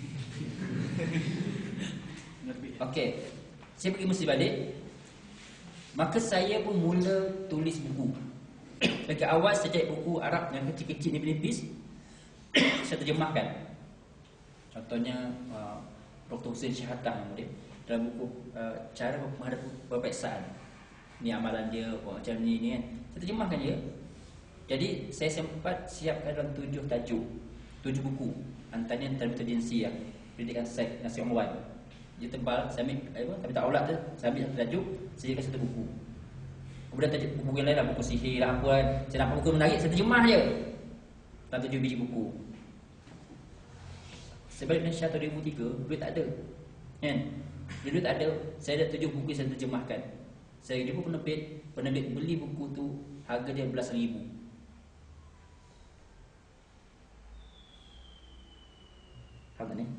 Okey, saya pergi Mesir balik. Maka saya pun mula tulis buku. Dekat awal saya cari buku Arab yang kecil-kecil ni menipis. Saya terjemahkan. Contohnya Dr. Hussein Syahadah dia dalam buku cara menghadapi peperiksaan. Ni amalan dia macam ni kan. Saya terjemahkan dia. Jadi saya sempat siapkan dalam 7 tajuk, 7 buku. Antaranya Tarbiyah Jinsi ya, pendidikan seks nasihat wan. Dia tebal, saya ambil tak aulat tu, saya ambil satu tajuk, saya jadikan satu buku. Kemudian tajuk buku yang lain lah, buku sihir lah apa kan. Saya nampak buku menarik, saya terjemah je dalam 7 biji buku. Sebalik Malaysia tahun 2003, duit tak ada kan? Duit tak ada, saya ada 7 buku yang saya terjemahkan. Saya jumpa penerbit beli buku tu, harga dia belasan ribu. Faham tak ni?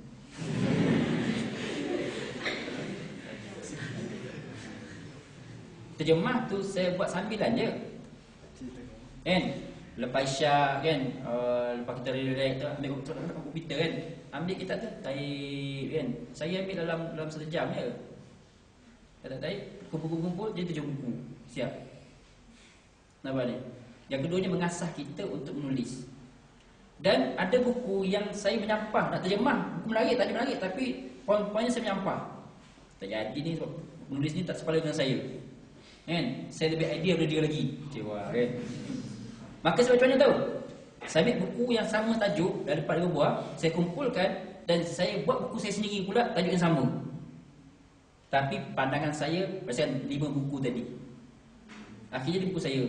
Terjemah tu saya buat sambilan je kan. Lepas Isyak kan, lepas kita relax tu ambil komputer kan, ambil kitab tu tarik kan. Saya ambil dalam 1 jam je. Kata tarik, kumpul-kumpul jadi 7 buku. Siap. Nampak ni? Yang keduanya mengasah kita untuk menulis. Dan ada buku yang saya menyampah nak terjemah, buku menarik, tajuk menarik, tapi poin-poinnya saya menyampah. Tak jadi ni sebab menulis ni tak sepala dengan saya. Kan? Saya lebih idea daripada dia lagi. Cewa kan? Maka saya macam mana tahu? Saya ambil buku yang sama tajuk dari 4-5 buah, saya kumpulkan dan saya buat buku saya sendiri pula tajuk yang sama. Tapi pandangan saya berdasarkan 5 buku tadi. Akhirnya jadi buku saya.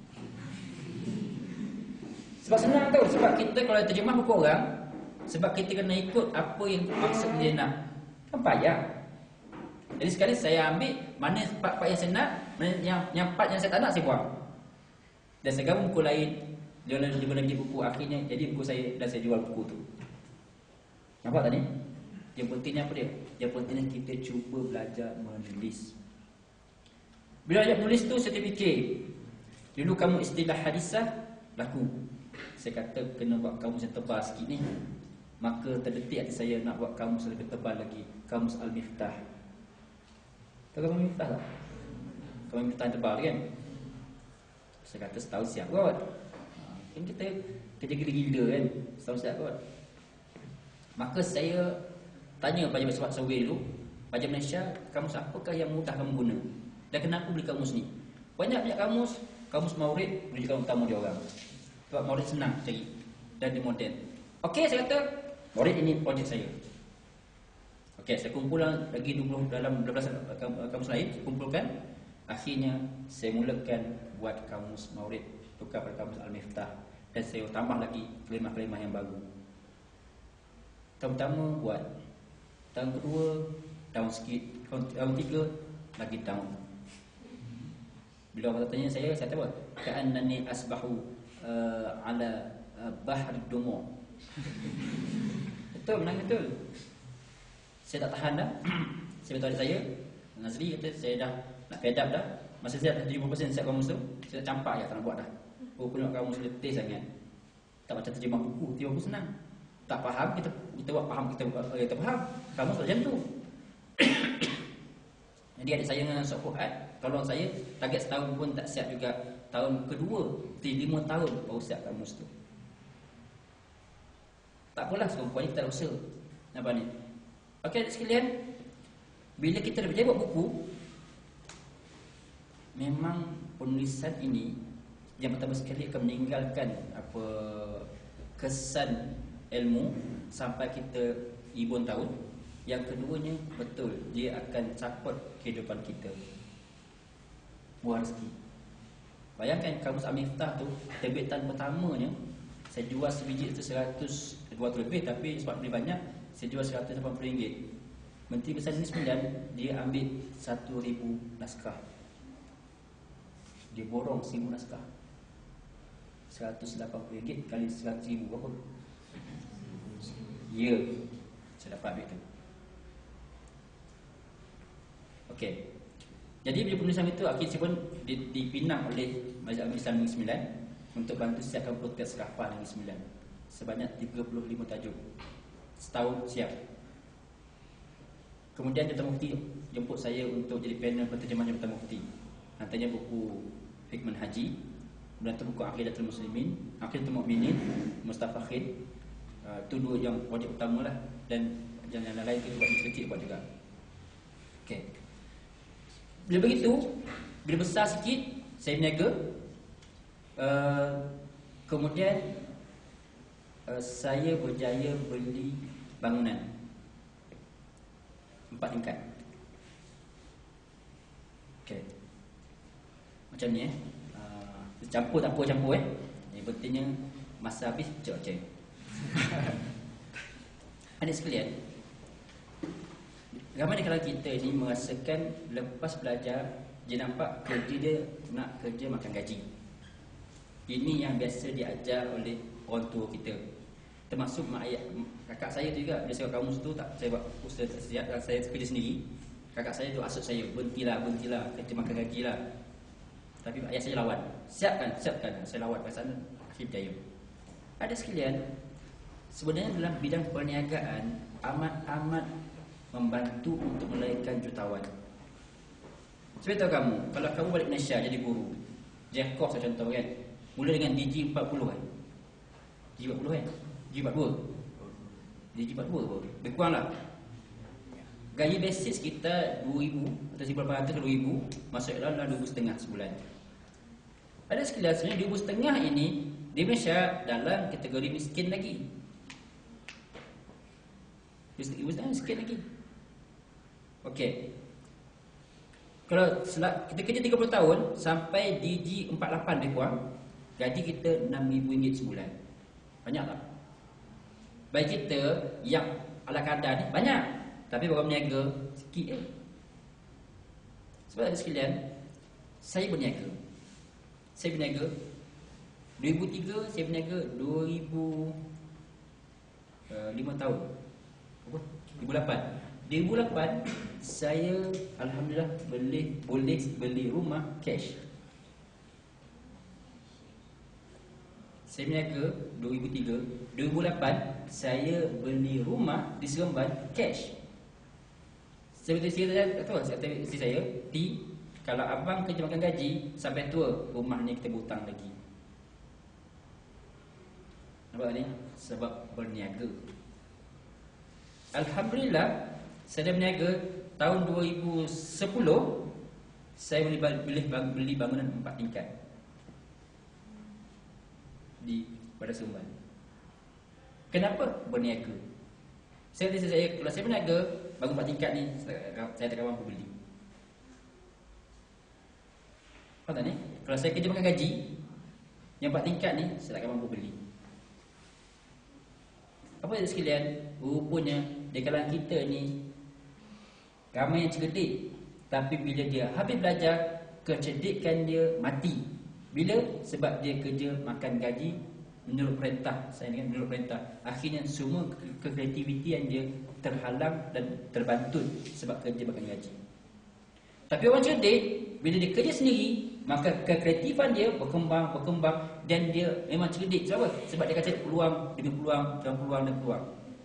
Sebab senang tahu, sebab kita kalau terjemah buku orang, sebab kita kena ikut apa yang maksud dia nak. Kan payah. Jadi sekali saya ambil mana part-part yang saya nak, mana yang part yang saya tak nak saya buang. Dan saya gabung buku lain, dia bagi buku, akhirnya jadi buku saya dan saya jual buku tu. Nampak tak ni? Yang pentingnya apa dia? Yang pentingnya kita cuba belajar menulis. Bila belajar menulis tu saya terfikir, dulu kamu istilah hadisah laku. Saya kata kena buat kamus yang tebal sikit ni. Maka terdetik hati saya nak buat kamus lebih tebal lagi, Kamus Al-Miftah. Tahu kamus Miftah tak? Kamus Miftah yang tebal kan? Saya kata setahun siap kot. Kan kita kerja gila-gila kan, setahun siap kot. Maka saya tanya Pelajar Bahasa Survey dulu, Pelajar Malaysia, kamus apakah yang mudah kamu guna? Dan kenapa beli kamus ni? Banyak kamus, kamus Maurid rujukan utama dia orang. Sebab Maurid senang cari dan dia moden. Okey, saya kata Maurid ini projek saya. Okey, saya kumpul lagi 20 dalam 12 kamus lain, saya kumpulkan. Akhirnya saya mulakan buat kamus Maurid tukar pada kamus Al-Miftah dan saya tambah lagi kalimah-kalimah yang baru. Tahun pertama buat, tahun kedua down sikit, tahun ketiga lagi down. Bila orang tanya saya kata apa? Ka'annani asbahu ala bahr dumu. Betul, menang betul. Saya tak tahan dah. Saya beritahu adik saya, Nazri kata saya dah nak fed up dah. Masa saya dah 70% siap kamus tu, saya dah campak je, tak nak buat dah. Buku nak kamus letih sangat. Tak macam terjemah buku, terjemah buku senang. Tak faham, kita buat faham, kita faham. Kamus tak macam tu. Jadi adik saya dengan Sok Fuad, tolong saya, target setahun pun tak siap juga. Tahun kedua, 5 tahun baru siap kamus tu. Tak apalah, sekurang-kurangnya kita ada usaha. Nampak ni? Okey, adik sekalian, bila kita dah berjaya buat buku, memang penulisan ini yang pertama sekali akan meninggalkan apa kesan ilmu sampai kita ribuan tahun. Yang keduanya betul, dia akan support kehidupan kita. Buah rezeki. Bayangkan kamus Al-Miftah tu, terbitan pertamanya saya jual sebiji itu 200 lebih, tapi sebab beli banyak saya jual RM180. Menteri Besar Negeri Sembilan dia ambil 1,000 naskah. Dia borong 1,000 naskah. RM180 kali 100,000 berapa? Ya, saya dapat ambil tu. Okey. Jadi bila penulisan itu akhirnya pun dipinang oleh Majlis Ulama Islam Negeri Sembilan untuk bantu siapkan protes Khafah Negeri Sembilan sebanyak 35 tajuk. Setahun siap. Kemudian Jabatan Mufti jemput saya untuk jadi panel penterjemah Jabatan Mufti. Antaranya buku Hikman Haji, kemudian buku Aqidatul Muslimin, Aqidatul Mukminin, Mustafa Khid. Itu dua yang projek utama lah. Dan yang lain itu buat kecil buat juga. Okey. Bila begitu, bila besar sikit, saya berniaga. Kemudian saya berjaya beli bangunan 4 tingkat. Okey. Macam ni campur tak apa campur Yang pentingnya masa habis cek. Adik sekalian, ramai di kalangan kita ni merasakan lepas belajar dia nampak kerja dia nak kerja makan gaji. Ini yang biasa diajar oleh orang tua kita. Termasuk mak ayah, kakak saya tu juga. Dia sewa kamus tu tak saya buat usaha siap, saya kerja sendiri. Kakak saya tu asuk saya, berhentilah, kerja makan gaji lah. Tapi ayah saya lawan. Siapkan. Saya lawan pada sana, akhir berjaya. Ada sekalian, sebenarnya dalam bidang perniagaan amat membantu untuk melahirkan jutawan. Saya tahu kamu, kalau kamu balik Malaysia jadi guru, Jeff Koch contoh kan, mula dengan DG 40 kan, G40 kan, G42 lebih kurang lah. Gaji basis kita 2,000 atau 1,800 ke 2,000, masuk dalam 2,500 sebulan. Ada sekalian, sebenarnya 2,500 ini di Malaysia dalam kategori miskin lagi. Miskin lagi. Okey. Kalau kita kerja 30 tahun sampai DG 48 lebih kurang, gaji kita RM6,000 sebulan. Banyak tak? Baik kita yang ala kadar ni banyak, tapi orang berniaga sikit Sebab ada sekalian, saya berniaga 2003, saya berniaga 5 tahun. 2008 saya alhamdulillah boleh beli rumah cash. Saya berniaga 2003, 2008 saya beli rumah di Seremban cash. Saya kata isteri saya, kalau abang kerja makan gaji sampai tua, rumah ni kita berhutang lagi. Nampak ni? Sebab berniaga. Alhamdulillah, saya dah berniaga tahun 2010, saya boleh beli bangunan 4 tingkat pada Seremban. Kenapa? Berniaga. Kalau saya berniaga, bangun 4 tingkat ni saya tak mampu beli. Faham tak ni? Kalau saya kerja makan gaji, yang 4 tingkat ni saya tak mampu beli. Apa yang sekalian? Rupanya di kalangan kita ni ramai yang cerdik, tapi bila dia habis belajar, kecerdikan dia mati. Bila? Sebab dia kerja makan gaji menurut perintah. Akhirnya semua kekreativitian dia terhalang dan terbantut sebab kerja makan gaji. Tapi orang cerdik, bila dia kerja sendiri, maka kekreatifan dia berkembang dan dia memang cerdik. Sebab apa? Sebab dia akan cari peluang demi peluang.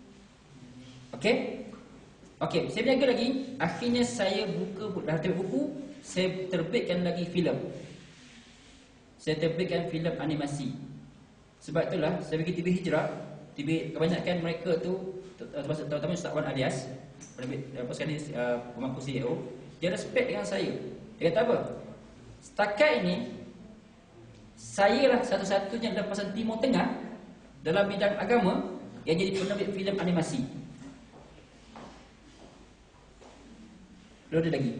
Okey, saya berniaga lagi. Akhirnya saya dah tengok buku, saya terbitkan lagi filem. Saya terbitkan filem animasi. Sebab itulah saya pergi TV Hijrah. Kebanyakan mereka tu, terutama Ustaz Wan Alias, sekarang ni pemangku CEO, dia respect dengan saya. Dia kata apa? Setakat ini saya lah satu-satunya dalam kawasan Timur Tengah dalam bidang agama yang jadi penerbit filem animasi. Belum ada lagi.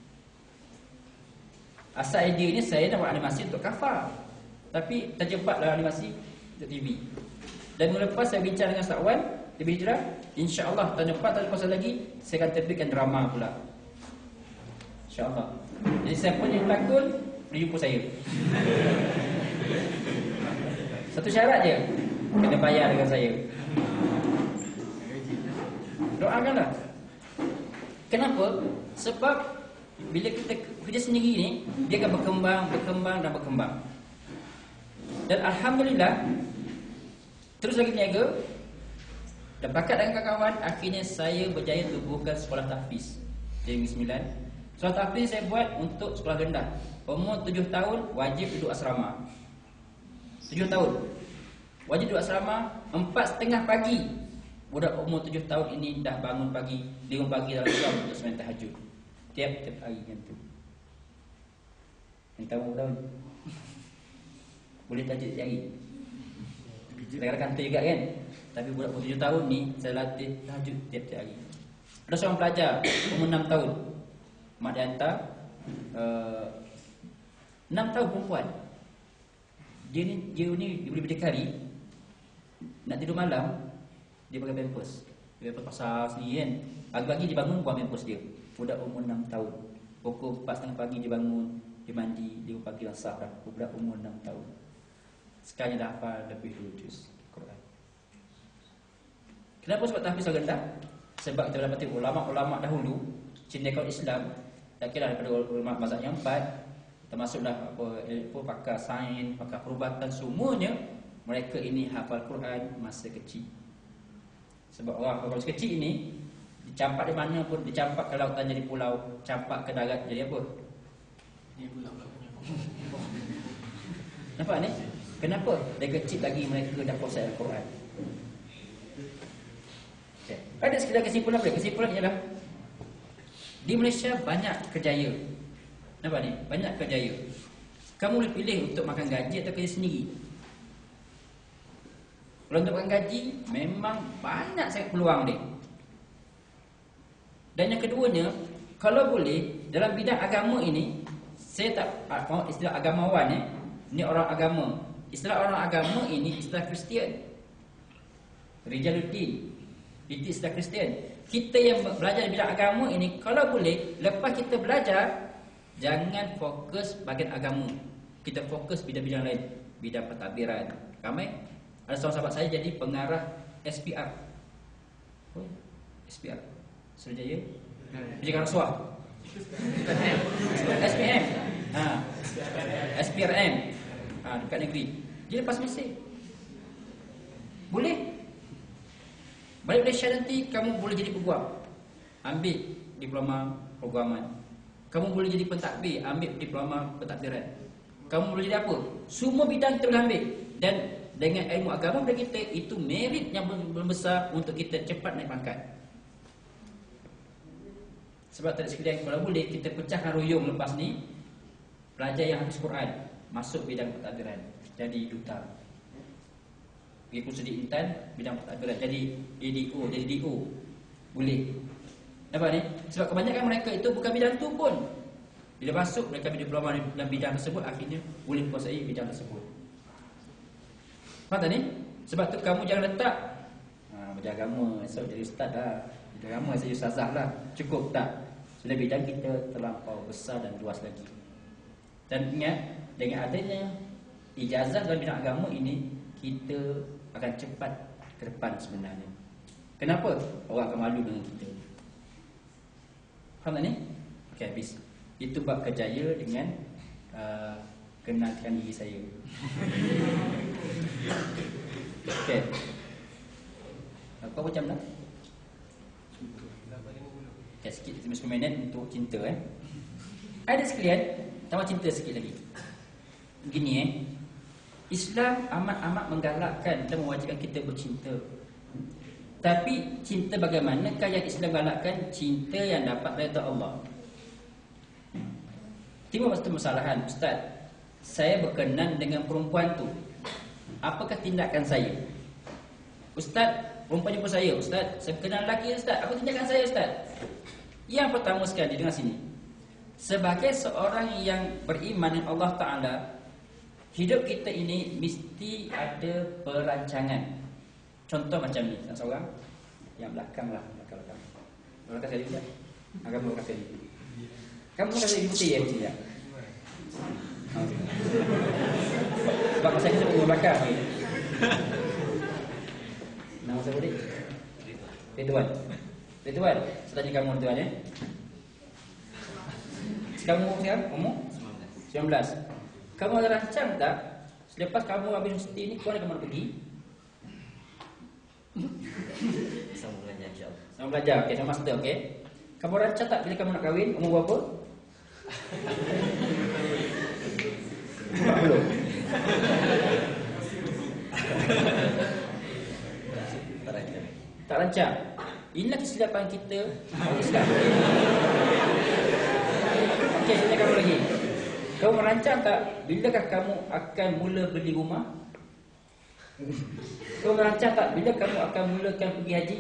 Asal idea ni saya nak buat animasi untuk Khafah, tapi terjebaklah animasi untuk TV. Dan minggu lepas saya bincang dengan Ustaz Wan, dia berhijrah, insya-Allah tahun depan, tahun lepas lagi saya akan terbitkan drama pula. Insya-Allah. Jadi siapa yang pelakon, boleh jumpa saya. Satu syarat je, kena bayar dengan saya. Doakanlah. Kenapa? Sebab bila kita kerja sendiri ni, dia akan berkembang. Dan alhamdulillah, terus lagi berniaga. Dan berkat dengan kawan-kawan, akhirnya saya berjaya tubuhkan sekolah tahfiz di Negeri Sembilan. Sekolah tahfiz saya buat untuk sekolah rendah. Umur 7 tahun wajib duduk asrama. 7 tahun wajib duduk asrama. 4:30 pagi budak umur 7 tahun ini dah bangun pagi, 5 pagi dalam Islam untuk sembahyang tahajud. Tiap-tiap hari macam tu. Yang tahu tahu. Boleh tahajud tiap hari. Kadang-kadang kantor juga kan. Tapi budak umur 7 tahun ni saya latih tahajud tiap-tiap hari. Ada seorang pelajar umur 6 tahun. Mak dia hantar 6 tahun perempuan. Dia ni boleh berdikari. Nak tidur malam dia pakai pampers. Dia pakai pasar sendiri kan. Pagi-pagi dia bangun buang pampers dia. Budak umur 6 tahun. Pukul 4:30 pagi dia bangun, dia mandi, dia pagi dah sah dah. Budak umur 6 tahun. Sekarang dah hafal lebih 2 juz Quran. Kenapa sebab tahfiz rendah? Sebab kita dapati ulama-ulama dahulu cendekiawan Islam, tak kira daripada ulama mazhab yang 4, termasuklah apa pakar sains, pakar perubatan, semuanya mereka ini hafal Quran masa kecil. Sebab orang masa kecil ini dicampak di mana pun, dicampak ke lautan jadi pulau, campak ke darat jadi apa? Dia pulau. Nampak ni? Kenapa? Dari kecil lagi mereka dah kuasai Al-Quran. Okay. Ada sekedar kesimpulan boleh? Kesimpulan ialah di Malaysia banyak kerjaya. Nampak ni? Banyak kerjaya. Kamu boleh pilih untuk makan gaji atau kerja sendiri. Kalau untuk makan gaji, memang banyak sangat peluang dia. Dan yang keduanya, kalau boleh, dalam bidang agama ini, saya tak mahu istilah agamawan ni. Ini orang agama. Istilah orang agama ini istilah Kristian. Rijaluddin. Itu istilah Kristian. Kita yang belajar bidang agama ini, kalau boleh, lepas kita belajar, jangan fokus bahagian agama. Kita fokus bidang-bidang lain. Bidang pentadbiran. Ramai? Ada seorang sahabat saya jadi pengarah SPR. Oh, SPR. Suruhjaya penjagaan rasuah. SPM. SPRM. Dekat negeri. Dia lepas Mesir. Boleh. Balik Malaysia nanti kamu boleh jadi peguam. Ambil diploma programan. Kamu boleh jadi pentadbir, ambil diploma pentadbiran. Kamu boleh jadi apa? Semua bidang kita boleh ambil. Dan dengan ilmu agama pada kita, itu merit yang besar untuk kita cepat naik pangkat. Sebab tak ada sekalian, kalau boleh kita pecahkan ruyung lepas ni, pelajar yang habis Quran masuk bidang pentadbiran, jadi duta. Pergi kursus di Intan, bidang pentadbiran, jadi ADO, jadi DO. Boleh. Nampak ni? Sebab kebanyakan mereka itu bukan bidang tu pun. Bila masuk mereka diploma dalam bidang tersebut, akhirnya boleh kuasai bidang tersebut. Faham tak ni? Sebab tu kamu jangan letak belajar agama, esok jadi ustaz dah. Belajar agama, saya ustazah lah. Cukup tak? Sudah bidang kita terlampau besar dan luas lagi. Dan ingat, dengan adanya ijazah dalam bidang agama ini, kita akan cepat ke depan sebenarnya. Kenapa? Orang akan malu dengan kita. Faham tak ni? Okey, habis. Itu bab kerjaya dengan kenalkan diri saya. Okey. Apa macam dah? Okay, sikit 10 minit untuk cinta Ada sekalian, tambah cinta sikit lagi. Begini Islam amat-amat menggalakkan dan mewajibkan kita bercinta. Tapi cinta bagaimanakah yang Islam galakkan? Cinta yang dapat redha Allah. Timbul satu masalahan, Ustaz, saya berkenan dengan perempuan tu, apakah tindakan saya? Ustaz, perempuan jumpa saya, Ustaz, saya berkenan lelaki, Ustaz, apa tindakan saya, Ustaz? Yang pertama sekali, dengar sini. Sebagai seorang yang beriman dengan Allah Ta'ala, hidup kita ini mesti ada perancangan. Contoh macam ni, seorang Yang belakang lah, belakang. Belakang sekali tak? Kamu belakang sekali. Kamu belakang sekali putih ya kucing tak? Sebab masa kita sebut belakang. Nama siapa dia? Ridwan. Ridwan, saya tanya kamu Ridwan ya. Kamu sekarang umur 19. Kamu ada rancang tak selepas kamu habis universiti ni kau nak ke mana pergi? Sama belajar insya-Allah. Sama belajar, okey, sama master, okey. Kamu rancang tak bila kamu nak kahwin, umur berapa? Belum. Tak rancang. Inilah kesilapan kita orang Islam. Okey, saya tanya kamu lagi. Kamu merancang tak bilakah kamu akan mula beli rumah? Kamu merancang tak bila kamu akan mulakan pergi haji?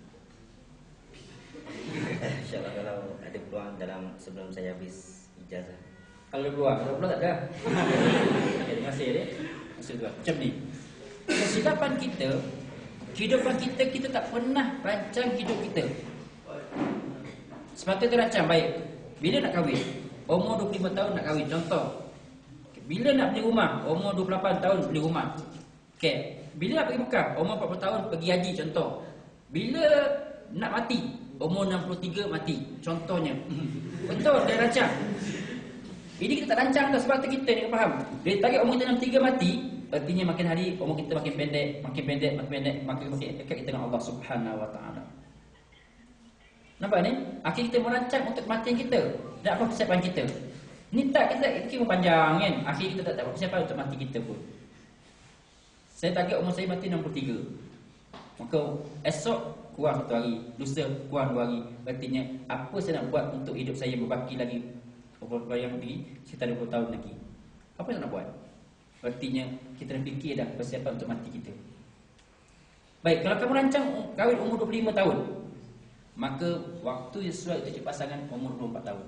InsyaAllah kalau ada peluang dalam sebelum saya habis ijazah. Kalau peluang tak ada. Okay, terima kasih ya. Terima kasih. Macam ni. Kesilapan kita, kehidupan kita tak pernah rancang hidup kita. Sepatutnya rancang baik. Bila nak kahwin? Umur 25 tahun nak kahwin, contoh. Bila nak beli rumah? Umur 28 tahun beli rumah. Okey. Bila nak pergi Mekah? Umur 40 tahun pergi haji, contoh. Bila nak mati? Umur 63 mati, contohnya. Betul, dia rancang. Ini kita tak rancang dah, sebab tu kita ni faham. Bila target umur kita 63 mati, artinya makin hari umur kita makin pendek, makin dekat kita dengan Allah Subhanahu Wa Taala. Nampak ni? Akhir kita merancang untuk kematian kita. Tak apa persiapan kita. Ni tak, kita kira panjang kan. Akhir kita tak apa persiapan untuk mati kita pun. Saya target umur saya mati 63. Maka esok kurang 1 hari, lusa kurang 2 hari. Artinya apa saya nak buat untuk hidup saya berbaki lagi yang lagi sekitar 20 tahun lagi. Apa yang nak buat? Artinya kita nak fikir dah persiapan untuk mati kita. Baik, kalau kamu rancang kahwin umur 25 tahun, maka waktu yang sesuai untuk cari pasangan umur 24 tahun.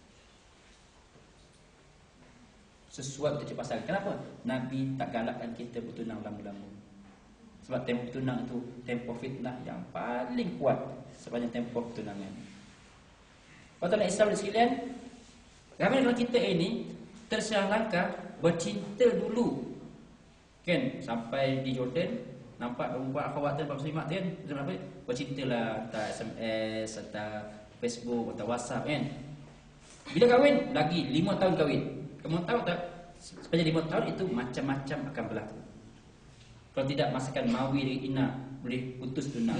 Sesuai untuk cari pasangan. Kenapa? Nabi tak galakkan kita bertunang lama-lama. Sebab tempoh bertunang itu tempoh fitnah yang paling kuat sepanjang tempoh bertunangan. Tuan-tuan Islam sekalian, ramai dalam kita ini tersalah langkah bercinta dulu. Kan, sampai di Jordan nampak perempuan akhwat dan muslimat kan, kenapa? Bercintalah hantar SMS, hantar Facebook, hantar WhatsApp kan. Bila kahwin, lagi 5 tahun kahwin. Kamu tahu tak, sepanjang 5 tahun itu macam-macam akan berlaku. Kalau tidak, masakan mawi dari Ina boleh putus tunang.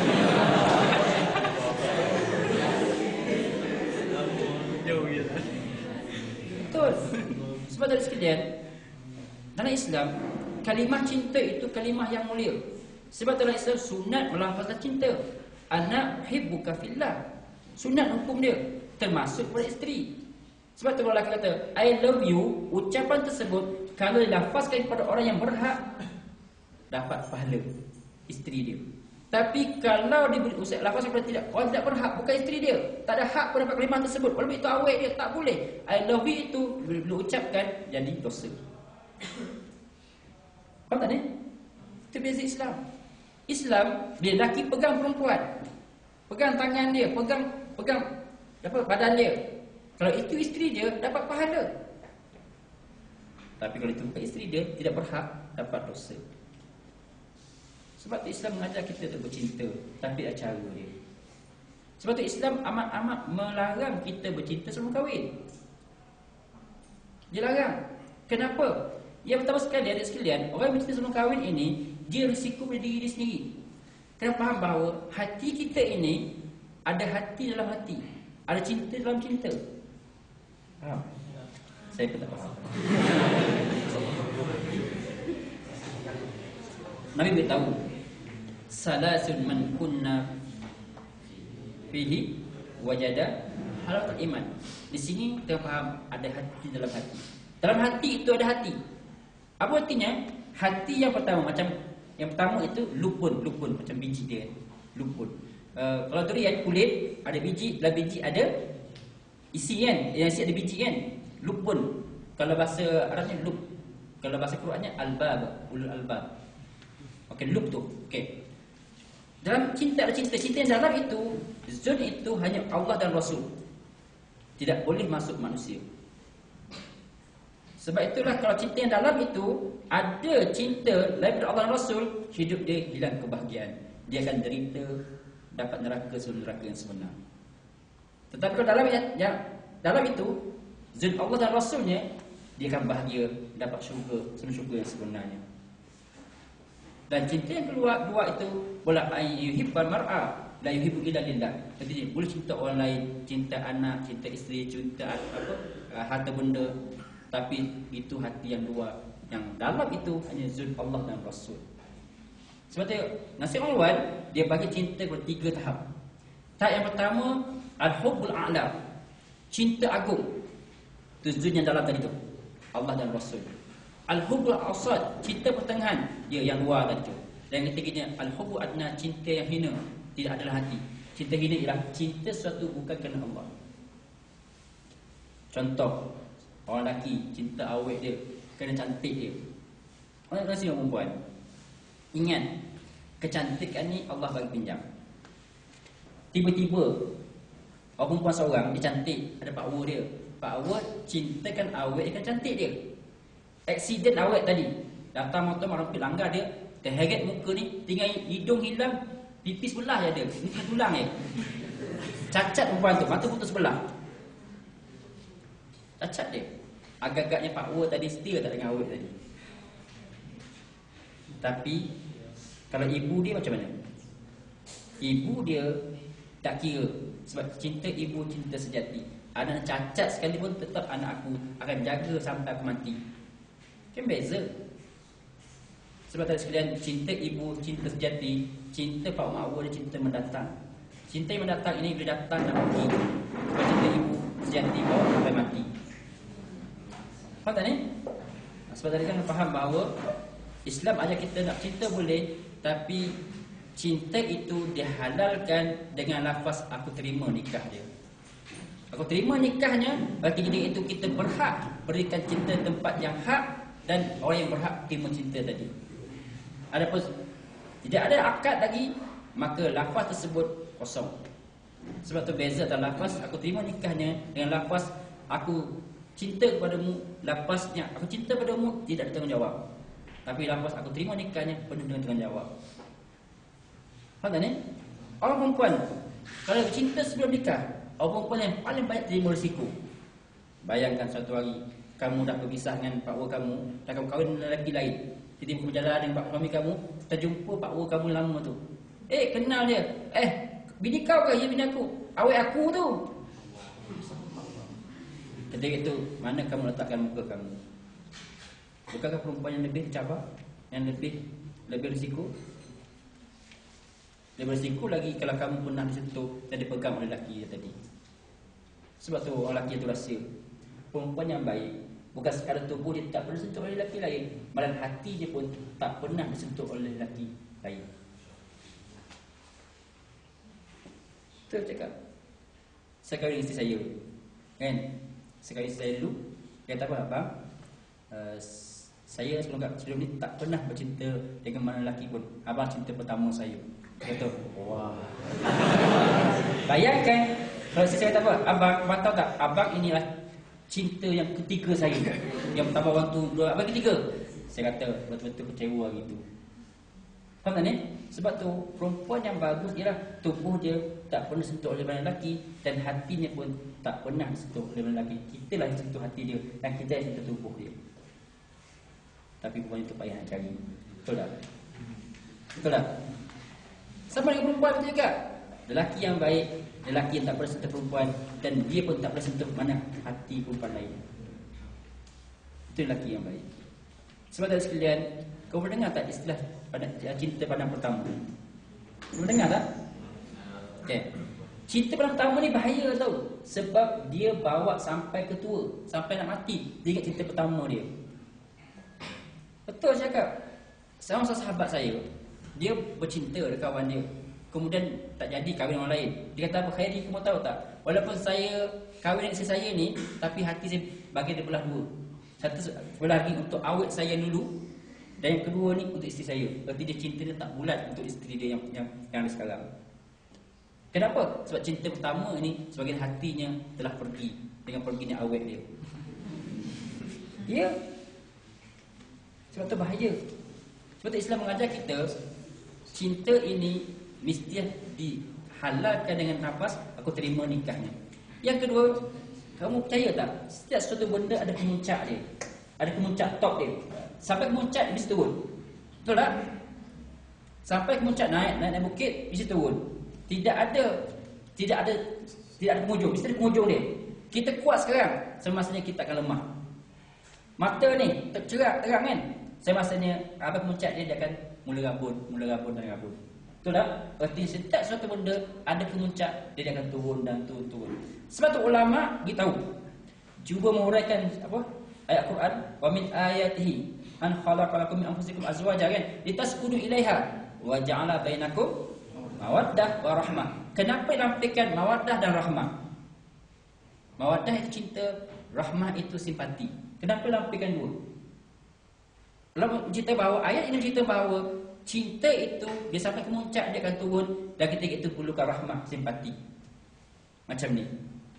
Betul. Sebab dari sekalian, dalam Islam, kalimah cinta itu kalimah yang mulia. Sebab dalam Islam sunat melafazkan cinta. Ana uhibbuka fillah. Sunat hukum dia, termasuk kepada isteri. Sebab tu kalau lelaki kata I love you, ucapan tersebut kalau dilafazkan kepada orang yang berhak, dapat pahala isteri dia. Tapi kalau diberi lafazkan kepada tidak, orang tidak berhak, bukan isteri dia, tak ada hak pada kalimah tersebut, walaupun itu awet dia, tak boleh. I love you itu bila ucapkan jadi dosa. Faham tak ni? Itu beza Islam. Islam, bila lelaki pegang perempuan, pegang tangan dia, pegang apa badan dia, kalau itu isteri dia, dapat pahala. Tapi kalau itu bukan isteri dia, tidak berhak, dapat dosa. Sebab tu Islam mengajar kita untuk bercinta, tapi ada cara dia. Sebab tu Islam amat-amat melarang kita bercinta sebelum kahwin. Dia larang. Kenapa? Yang pertama sekali, adik sekalian, orang yang bercinta sebelum kahwin ini, dia risiko pada diri dia sendiri. Kena faham bahawa hati kita ini ada hati dalam hati, ada cinta dalam cinta. Faham? Saya pun tak faham. Nabi beritahu, salasun man kunna fihi wajada halawatul iman. Di sini kita faham ada hati dalam hati. Dalam hati itu ada hati. Apa artinya? Hati yang pertama itu lupun macam biji dia, lupun. Kalau durian kulit ada biji, dalam biji ada isi kan, yang isi ada biji kan, lupun. Kalau bahasa Arabnya lup, kalau bahasa Qurannya albab, ulul albab. Okey, lup tu. Okey. Dalam cinta ada cinta. Cinta yang dalam itu, zon itu hanya Allah dan Rasul. Tidak boleh masuk manusia. Sebab itulah kalau cinta yang dalam itu ada cinta daripada Allah dan Rasul, hidup dia hilang kebahagiaan. Dia akan derita, dapat neraka neraka yang sebenar. Tetapi kalau dalam itu zon Allah dan Rasulnya, dia akan bahagia, dapat syurga, syurga yang sebenarnya. Dan cinta yang dua itu wala ayyuhibbal mar'a la yuhibbu illa lillah. Jadi boleh cinta orang lain, cinta anak, cinta isteri, cinta harta benda, tapi itu hati yang dua. Yang dalam itu hanya zul Allah dan Rasul. Sebab itu Nasir Marwan dia bagi cinta kepada 3 tahap. Tahap yang pertama al-hubbul a'la, cinta agung. Itu zul yang dalam tadi tu, Allah dan Rasul. Al-hubbul awsat, cinta pertengahan, dia yang luar tadi tu. Dan yang ketiganya al-hubbu adna, cinta yang hina, tidak adalah hati. Cinta hina ialah cinta sesuatu bukan kerana Allah. Contoh, orang lelaki cinta awet dia kerana cantik dia. Orang lelaki dan perempuan, ingat, kecantikan ni Allah bagi pinjam. Tiba-tiba orang perempuan seorang, dia cantik, ada power dia. Power cintakan awet dia kan cantik dia. Aksiden awet tadi, datang motor orang pergi langgar dia, terheret muka ni, tinggal hidung hilang, pipi sebelah je ada, ni tinggal tulang je. Cacat perempuan tu, mata putus sebelah. Cacat dia. Agak-agaknya power tadi setia tak dengan awet tadi. Tapi kalau ibu dia macam mana? Ibu dia tak kira, sebab cinta ibu cinta sejati. Anak cacat sekalipun tetap anak aku akan jaga sampai aku mati. Kan beza. Sebab tadi sekalian, cinta ibu cinta sejati, cinta pak mak awak dia cinta mendatang. Cinta yang mendatang ini boleh datang dan pergi. Sebab cinta ibu sejati bawa sampai mati. Faham tak ni? Sebab tadi kan faham bahawa Islam ajar kita nak cinta boleh, tapi cinta itu dihalalkan dengan lafaz aku terima nikah dia. Aku terima nikahnya, bagi diri itu kita berhak berikan cinta tempat yang hak, dan orang yang berhak terima cinta tadi. Adapun tidak ada akad lagi, maka lafaz tersebut kosong. Sebab tu beza antara lafaz aku terima nikahnya dengan lafaz aku cinta kepadamu. Lafaznya aku cinta padamu tidak ada tanggungjawab, tapi lafaz aku terima nikahnya penuh dengan tanggungjawab. Faham tak ni? Orang perempuan kalau cinta sebelum nikah, orang perempuan yang paling banyak terima risiko. Bayangkan suatu hari kamu dah berpisah dengan pakwa kamu, dah kamu kahwin dengan lelaki lain. Jadi kamu berjalan dengan suami kamu, terjumpa pakwa kamu lama tu. Kenal dia. Bini kau ke? Ya, bini aku. Awet aku tu. Ketika itu, mana kamu letakkan muka kamu? Bukankah perempuan yang lebih cabar? Yang lebih risiko? Lebih risiko lagi kalau kamu pernah disentuh dan dipegang oleh lelaki tadi. Sebab tu orang lelaki itu rasa perempuan yang baik bukan sekadar tubuh dia tak pernah disentuh oleh lelaki lain, malah hati dia pun tak pernah disentuh oleh lelaki lain. Betul cakap. Saya kahwin isteri saya, kan? Saya kahwin isteri saya dulu. Dia kata apa, abang? Saya sebelum ni tak pernah bercinta dengan mana lelaki pun. Abang cinta pertama saya. Dia kata, wah. Bayangkan kalau saya kata apa, abang tahu tak? Abang inilah cinta yang ketiga saya. Yang pertama orang tu, dua, abang ketiga. Saya kata betul-betul kecewa gitu. Faham tak ni? Sebab tu perempuan yang bagus ialah tubuh dia tak pernah sentuh oleh banyak lelaki, dan hatinya pun tak pernah disentuh oleh banyak lelaki. Kita lah yang sentuh hati dia, dan kita yang sentuh tubuh dia. Tapi perempuan itu payah nak cari. Betul tak? Betul tak? Sama dengan perempuan betul juga. Lelaki yang baik, lelaki yang tak pernah sentuh perempuan, dan dia pun tak pernah sentuh mana hati perempuan lain. Itu lelaki yang baik. Sebab tadi sekalian, kau pernah dengar tak istilah cinta pandang pertama? Kau pernah dengar tak? Okay. Cinta pandang pertama ni bahaya tau. Sebab dia bawa sampai ke tua, sampai nak mati, dia ingat cinta pertama dia. Betul saya cakap. Seorang sahabat saya, dia bercinta dengan kawan dia, kemudian tak jadi kahwin orang lain. Dia kata apa, Khairi, kamu tahu tak, walaupun saya kahwin dengan isteri saya ni, tapi hati saya bagi dia belah dua. Satu belah lagi untuk awet saya dulu, Dan yang kedua ni untuk isteri saya. Berarti dia cinta dia tak bulat untuk isteri dia yang ada sekarang. Kenapa? Sebab cinta pertama ni sebagian hatinya telah pergi dengan perginya awet dia. Ya. Sebab tu bahaya. Sebab tu Islam mengajar kita cinta ini mesti dihalalkan dengan nafas aku terima nikahnya. Yang kedua, kamu percaya tak? Setiap sesuatu benda ada kemuncak dia. Ada kemuncak top dia. Sampai kemuncak mesti turun. Betul tak? Sampai kemuncak naik bukit mesti turun. Tidak ada penghujung, mesti ada penghujung dia. Kita kuat sekarang, semasa kita akan lemah. Mata ni tercerah terang kan? Semasa apa puncak dia akan mula rabun. Betul tak? Berarti setiap suatu benda ada kemuncak, dia akan turun dan turun. Sebab tu ulama beritahu, cuba menguraikan apa? Ayat Quran, wa min ayatihi an khalaqalakum min anfusikum azwaja kan? Litaskunu ilaiha wa ja'ala bainakum mawaddah wa rahmah. Kenapa lampaikan mawaddah dan rahmah? Mawaddah itu cinta, rahmah itu simpati. Kenapa lampaikan dua? Allah cerita bahawa ayat ini cerita bahawa cinta itu dia sampai ke puncak dia akan turun dan ketika itu perlukan rahmah, simpati. Macam ni.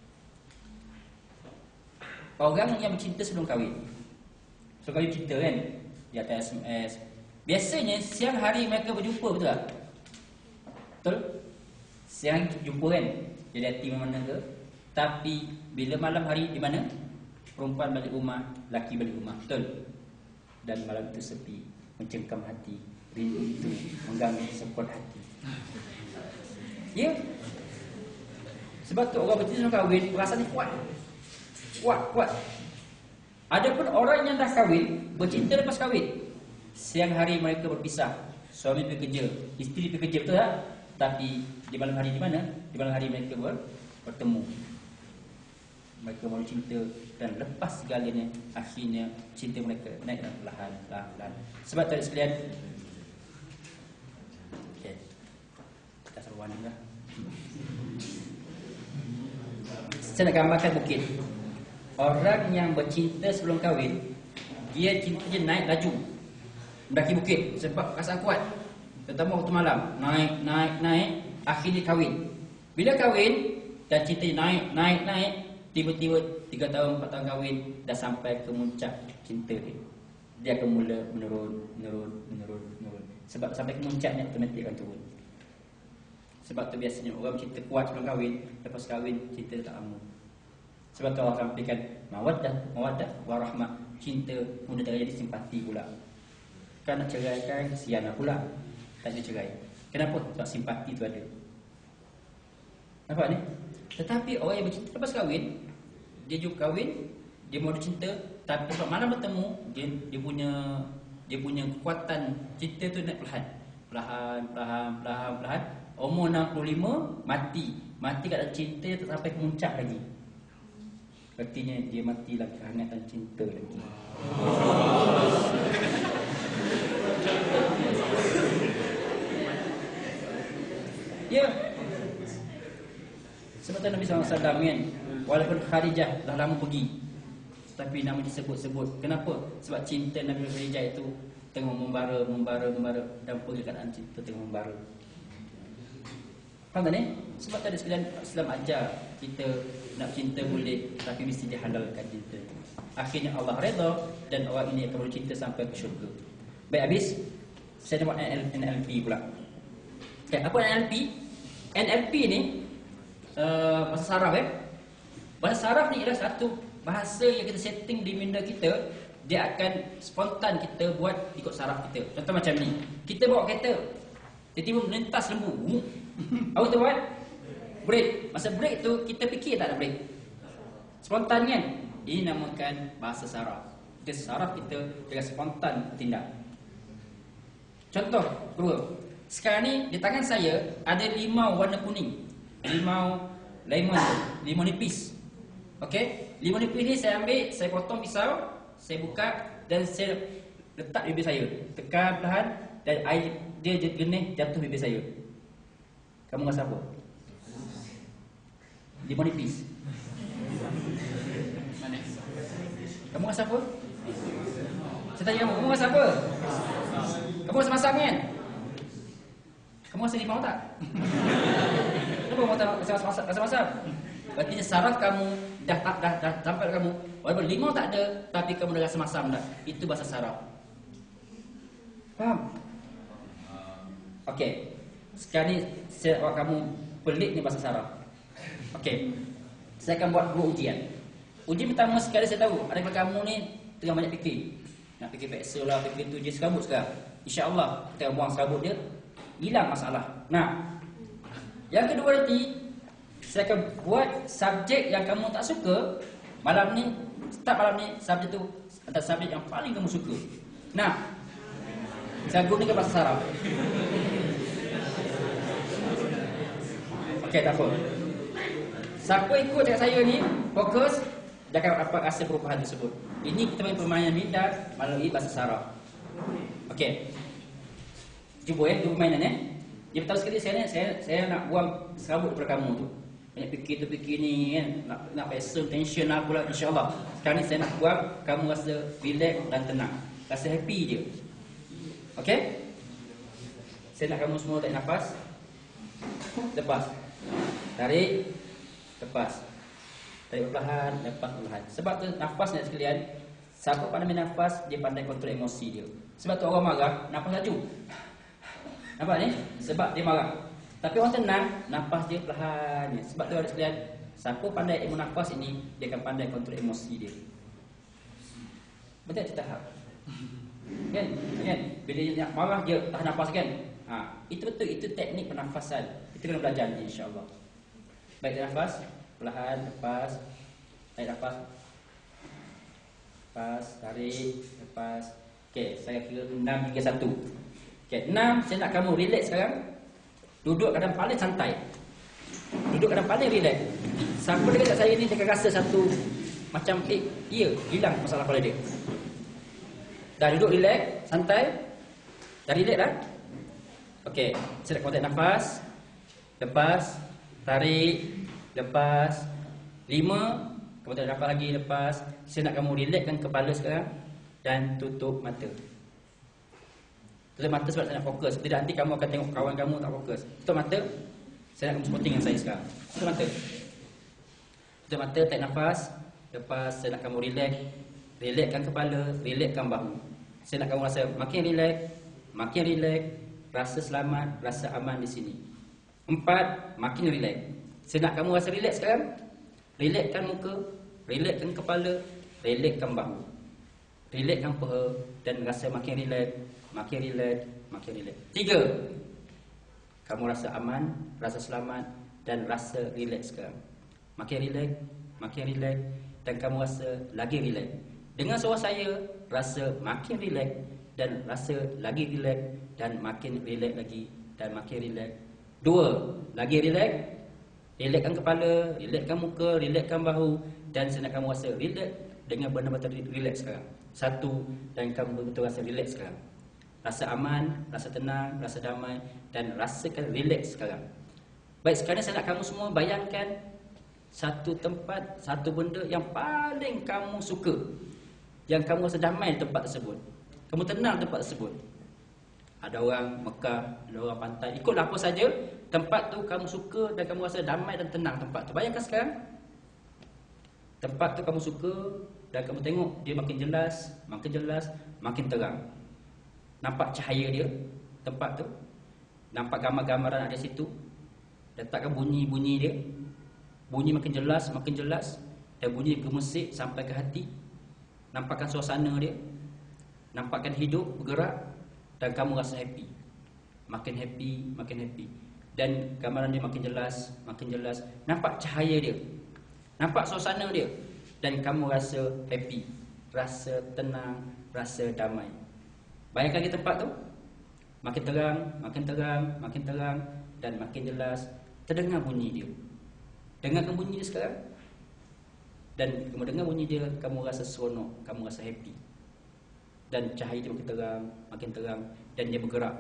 Orang yang bercinta sebelum kahwin. Sebelum kahwin cinta kan? Dia atas SMS. Biasanya siang hari mereka berjumpa, betul tak? Betul? Siang hari jumpa kan? Jadi hati mana ke? Tapi bila malam hari di mana? Perempuan balik rumah, laki balik rumah. Betul? Dan malam itu sepi, mencengkam hati. Rindu itu mengganggu sekuat hati. Ya? Sebab tu orang bercinta sebelum kahwin, perasaan dia kuat. Kuat. Adapun orang yang dah kahwin, bercinta lepas kahwin, siang hari mereka berpisah. Suami pergi kerja, isteri pergi kerja, betul tak? Tapi di malam hari di mana? Di malam hari mereka bertemu. Mereka baru cinta dan lepas segalanya, akhirnya cinta mereka naik dan perlahan. Sebab tadi sekalian, okay, kita seruan dah. Saya nak gambarkan bukit. Orang yang bercinta sebelum kahwin, dia cintanya naik laju mendaki bukit sebab perasaan kuat. Terutama waktu malam, naik, akhirnya kahwin. Bila kahwin dan cinta naik, tiba-tiba 3 tahun 4 tahun kahwin dah sampai ke puncak cinta dia akan mula menurun. Sebab sampai ke puncaknya automatik akan turun. Sebab tu biasanya orang cinta kuat sebelum kahwin, lepas kahwin cinta tak lama. Sebab tu Allah sampaikan mawaddah wa rahmah, cinta mula jadi simpati pula. Kan nak cerai kan kesian pula. Tak ada cerai. Kenapa? Sebab simpati tu ada. Nampak ni? Tetapi orang yang bercinta lepas kahwin, dia juga kahwin, dia mau cinta, tapi sebab malam bertemu, dia punya kekuatan cinta tu naik perlahan. Umur 65 mati kat dalam cinta tak sampai ke puncak lagi. Artinya dia mati dalam kehangatan cinta lagi. Ya. Sebab tu Nabi SAW kan, walaupun Khadijah dah lama pergi, tapi nama disebut-sebut. Kenapa? Sebab cinta Nabi Khadijah itu tengah membara dan pergi keadaan cinta tengah membara. Faham tak ni? Sebab tadi sekalian Islam ajar kita nak cinta boleh, tapi mesti dihalalkan cinta. Akhirnya Allah redha dan orang ini akan bercinta sampai ke syurga. Baik, habis saya nak buat NLP pula. Okay, apa NLP? NLP ni bahasa saraf Bahasa saraf ni ialah satu bahasa yang kita setting di minda kita. Dia akan spontan kita buat ikut saraf kita. Contoh macam ni, kita bawa kereta, tiba-tiba melintas lembu. Apa tu buat? Break. Masa break tu kita fikir tak ada break, spontan kan? Ini namakan bahasa saraf. Saraf kita dengan spontan bertindak. Contoh kedua, sekarang ni di tangan saya ada limau warna kuning. Limau nipis. Okey, limau nipis ni saya ambil, saya potong pisau, saya buka dan saya letak di bibir saya. Tekan perlahan dan air dia jernih jatuh bibir saya. Kamu rasa apa? Limau nipis. Mana? Kamu rasa apa? Saya tanya kamu rasa apa? Kamu rasa masam kan? Kamu rasa limau tak? Kenapa kamu tak rasa masam? Berarti saraf kamu dah sampai kamu. Walaupun limau tak ada, tapi kamu dah rasa masam dah. Itu bahasa saraf. Faham? Okey. Sekarang ni saya buat kamu pelik ni bahasa saraf. Okey. Saya akan buat 2 ujian. Ujian pertama sekali saya tahu adakah kamu ni tengah banyak fikir. Nak fikir peksa lah, fikir tu je serabut sekarang. InsyaAllah kita buang serabut dia, hilang masalah. Nah, yang kedua nanti saya akan buat subjek yang kamu tak suka. Malam ni, start malam ni, subjek tu antara subjek yang paling kamu suka. Nah, saya gunakan bahasa saraf. Okey, tak apa. Siapa ikut cakap saya ni, fokus, dia akan dapat rasa perubahan tersebut. Ini kita main permainan minda melalui bahasa saraf. Okey. Cuba permainan Dia pertama sekali saya nak buang serabut daripada kamu tu. Banyak fikir ni kan, nak rasa tension lah pula, insya-Allah. Sekarang ni saya nak buang kamu rasa relax dan tenang. Rasa happy je. Okey? Saya nak kamu semua tarik nafas. Lepas. Tarik, lepas. Tarik perlahan, lepas perlahan. Sebab tu nafas ni sekalian, siapa pandai nafas, dia pandai kontrol emosi dia. Sebab tu orang marah, nafas laju. Nampak ni? Sebab dia marah. Tapi orang tenang, nafas dia perlahan. Sebab tu ada sekalian, siapa pandai ilmu nafas ini, dia akan pandai kontrol emosi dia. Betul tak tahap? Kan? Bila dia nak marah, dia tahan nafas kan? Itu betul, itu teknik pernafasan. Kita kena belajar ni, insya-Allah. Baik, tarik nafas. Perlahan, lepas. Tarik nafas. Lepas, tarik, lepas. Okey, saya kira 6 hingga 1. Okey, 6, saya nak kamu relax sekarang. Duduk keadaan paling santai. Duduk keadaan paling relax. Siapa dekat saya ni, dia akan rasa satu macam, hilang masalah kepala dia. Dah duduk relax, santai. Dah relax dah? Okey, saya nak kamu tarik nafas. Lepas, tarik. Lepas 5, kamu tarik nafas lagi, lepas. Saya nak kamu relaxkan kepala sekarang dan tutup mata. Tutup mata sebab saya nak fokus. Tidak, nanti kamu akan tengok kawan kamu tak fokus. Tutup mata. Saya nak kamu sporting dengan saya sekarang. Tutup mata. Tutup mata, tarik nafas. Lepas saya nak kamu relaxkan kepala, relaxkan bahu. Saya nak kamu rasa makin relax, rasa selamat, rasa aman di sini. 4, makin relax. Saya nak kamu rasa relax sekarang. Relaxkan muka, relaxkan kepala, relaxkan bahu. Relaxkan peha dan rasa makin relax. 3, kamu rasa aman, rasa selamat dan rasa relax sekarang. Makin relax dan kamu rasa lagi relax. Dengan suara saya, rasa makin relax dan rasa lagi relax dan makin relax lagi dan makin relax. 2, lagi relax. Relaxkan kepala, relaxkan muka, relaxkan bahu dan saya nak kamu rasa relax dengan benar-benar relax sekarang. 1, dan kamu betul rasa relax sekarang. Rasa aman, rasa tenang, rasa damai dan rasakan relax sekarang. Baik, sekarang saya nak kamu semua bayangkan satu tempat, satu benda yang paling kamu suka. Yang kamu rasa damai di tempat tersebut. Kamu tenang di tempat tersebut. Ada orang Mekah, ada orang pantai. Ikutlah apa saja tempat tu kamu suka dan kamu rasa damai dan tenang tempat tu. Bayangkan sekarang tempat tu kamu suka dan kamu tengok dia makin jelas, makin terang. Nampak cahaya dia tempat tu. Nampak gambar-gambaran ada situ. Letakkan bunyi-bunyi dia. Bunyi makin jelas dan bunyi gemesik sampai ke hati. Nampakkan suasana dia. Nampakkan hidup bergerak dan kamu rasa happy. Makin happy. Dan gambaran dia makin jelas. Nampak cahaya dia. Nampak suasana dia. Dan kamu rasa happy. Rasa tenang, rasa damai. Bayangkan di tempat tu. Makin terang dan makin jelas. Terdengar bunyi dia. Dengarkan bunyi dia sekarang. Dan kamu dengar bunyi dia, kamu rasa seronok, kamu rasa happy. Dan cahaya dia makin terang dan dia bergerak.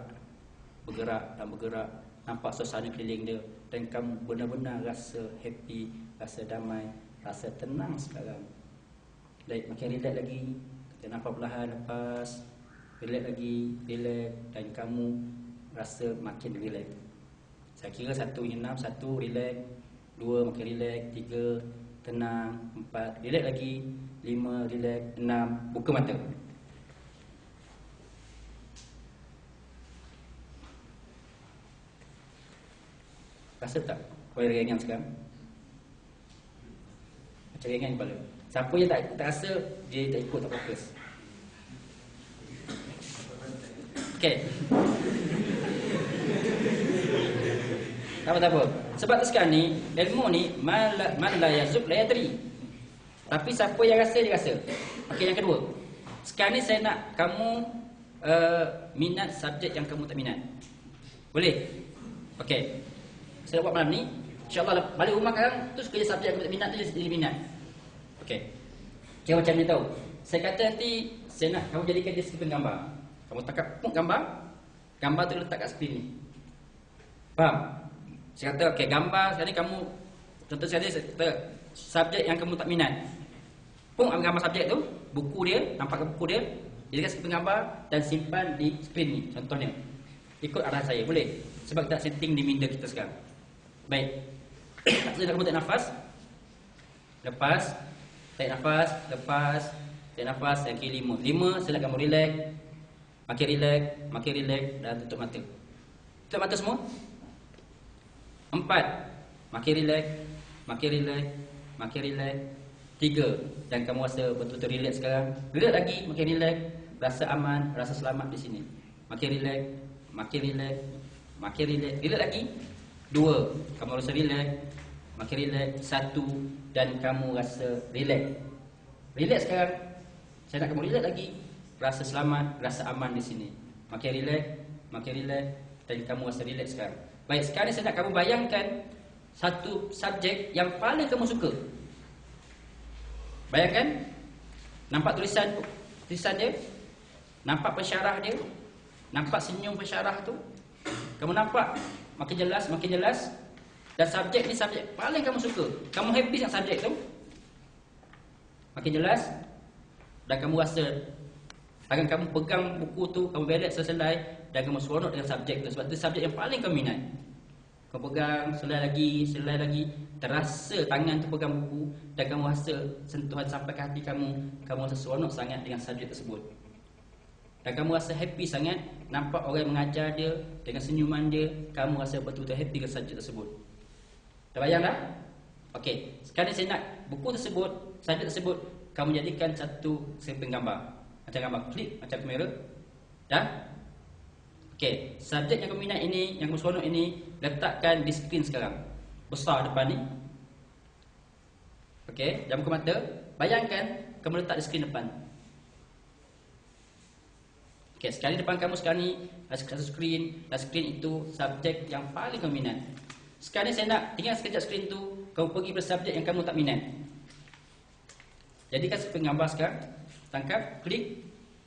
Nampak suasana keliling dia dan kamu benar-benar rasa happy, rasa damai, rasa tenang sekarang. Baik, makin relax lagi. Kita nampak perlahan, lepas. relax lagi, relax, dan kamu rasa makin relax. Saya kira 1 hingga 6, 1 relax, 2 makin relax, 3 tenang, 4 relax lagi, 5 relax, 6 buka mata. Rasa tak kepala ringan sekarang? Macam ringan kepala. Siapa yang tak rasa, dia tak ikut, tak fokus. Okey. Tak apa. Sebab tu sekarang ni, ilmu ni man la yazub la yadri. Tapi siapa yang rasa, dia rasa. Okey, yang kedua. Sekarang ni saya nak kamu minat subjek yang kamu tak minat. Boleh? Okey. Saya buat malam ni, insya-Allah balik rumah sekarang tu kerja subjek yang kamu tak minat tu jadi minat. Okey. Kira macam ni tahu. Saya kata nanti saya nak kamu jadikan dia seperti gambar. Kamu tangkap gambar, gambar tu letak kat skrin ni. Faham? Saya kata okey, gambar sekarang ni kamu contoh sekali saya kata subjek yang kamu tak minat. Pun ambil gambar subjek tu, buku dia, nampak buku dia, jadikan seperti gambar dan simpan di skrin ni contohnya. Ikut arah saya, boleh? Sebab kita setting di minda kita sekarang. Baik. Saya nak kamu tarik nafas. Lepas tarik nafas, lepas tarik nafas, yang kiri 5. 5 saya nak kamu relax. Makin relax, makin relax dan tutup mata. Tutup mata semua. 4 makin relax, makin relax, makin relax. 3 dan kamu rasa betul-betul relax sekarang. Relax lagi, makin relax, rasa aman, rasa selamat di sini. Makin relax, makin relax, makin relax. Relax lagi. 2 kamu rasa relax, makin relax. 1 dan kamu rasa relax. Relax sekarang. Saya nak kamu relax lagi. Rasa selamat, rasa aman di sini. Makin relax, makin relax dan kamu rasa relax sekarang. Baik, sekarang saya nak kamu bayangkan satu subjek yang paling kamu suka. Bayangkan, nampak tulisan dia, nampak pensyarah dia, nampak senyum pensyarah tu. Kamu nampak makin jelas, makin jelas. Dan subjek ni subjek paling kamu suka. Kamu happy dengan subjek tu. Makin jelas. Dan kamu rasa akan kamu pegang buku tu, kamu belet selesai dan kamu seronok dengan subjek tu. Sebab tu subjek yang paling kamu minat. Kamu pegang, selai lagi, terasa tangan tu pegang buku dan kamu rasa sentuhan sampai ke hati kamu. Kamu rasa seronok sangat dengan subjek tersebut. Dan kamu rasa happy sangat nampak orang yang mengajar dia dengan senyuman dia. Kamu rasa betul-betul happy dengan subjek tersebut. Terbayang tak? Okey, sekarang saya nak buku tersebut, subjek tersebut kamu jadikan satu samping gambar. Macam gambar klip, macam kamera. Dah? Okey, subjek yang kamu minat ini, yang kamu seronok ini, letakkan di skrin sekarang. Besar depan ni. Okey, jangan buka mata. Bayangkan kamu letak di skrin depan. Okey, sekali depan kamu sekarang ni ada satu skrin, dan skrin itu subjek yang paling kamu minat. Sekarang ni saya nak tinggal sekejap skrin tu, kamu pergi pada subjek yang kamu tak minat. Jadikan seperti gambar sekarang. Tangkap, klik.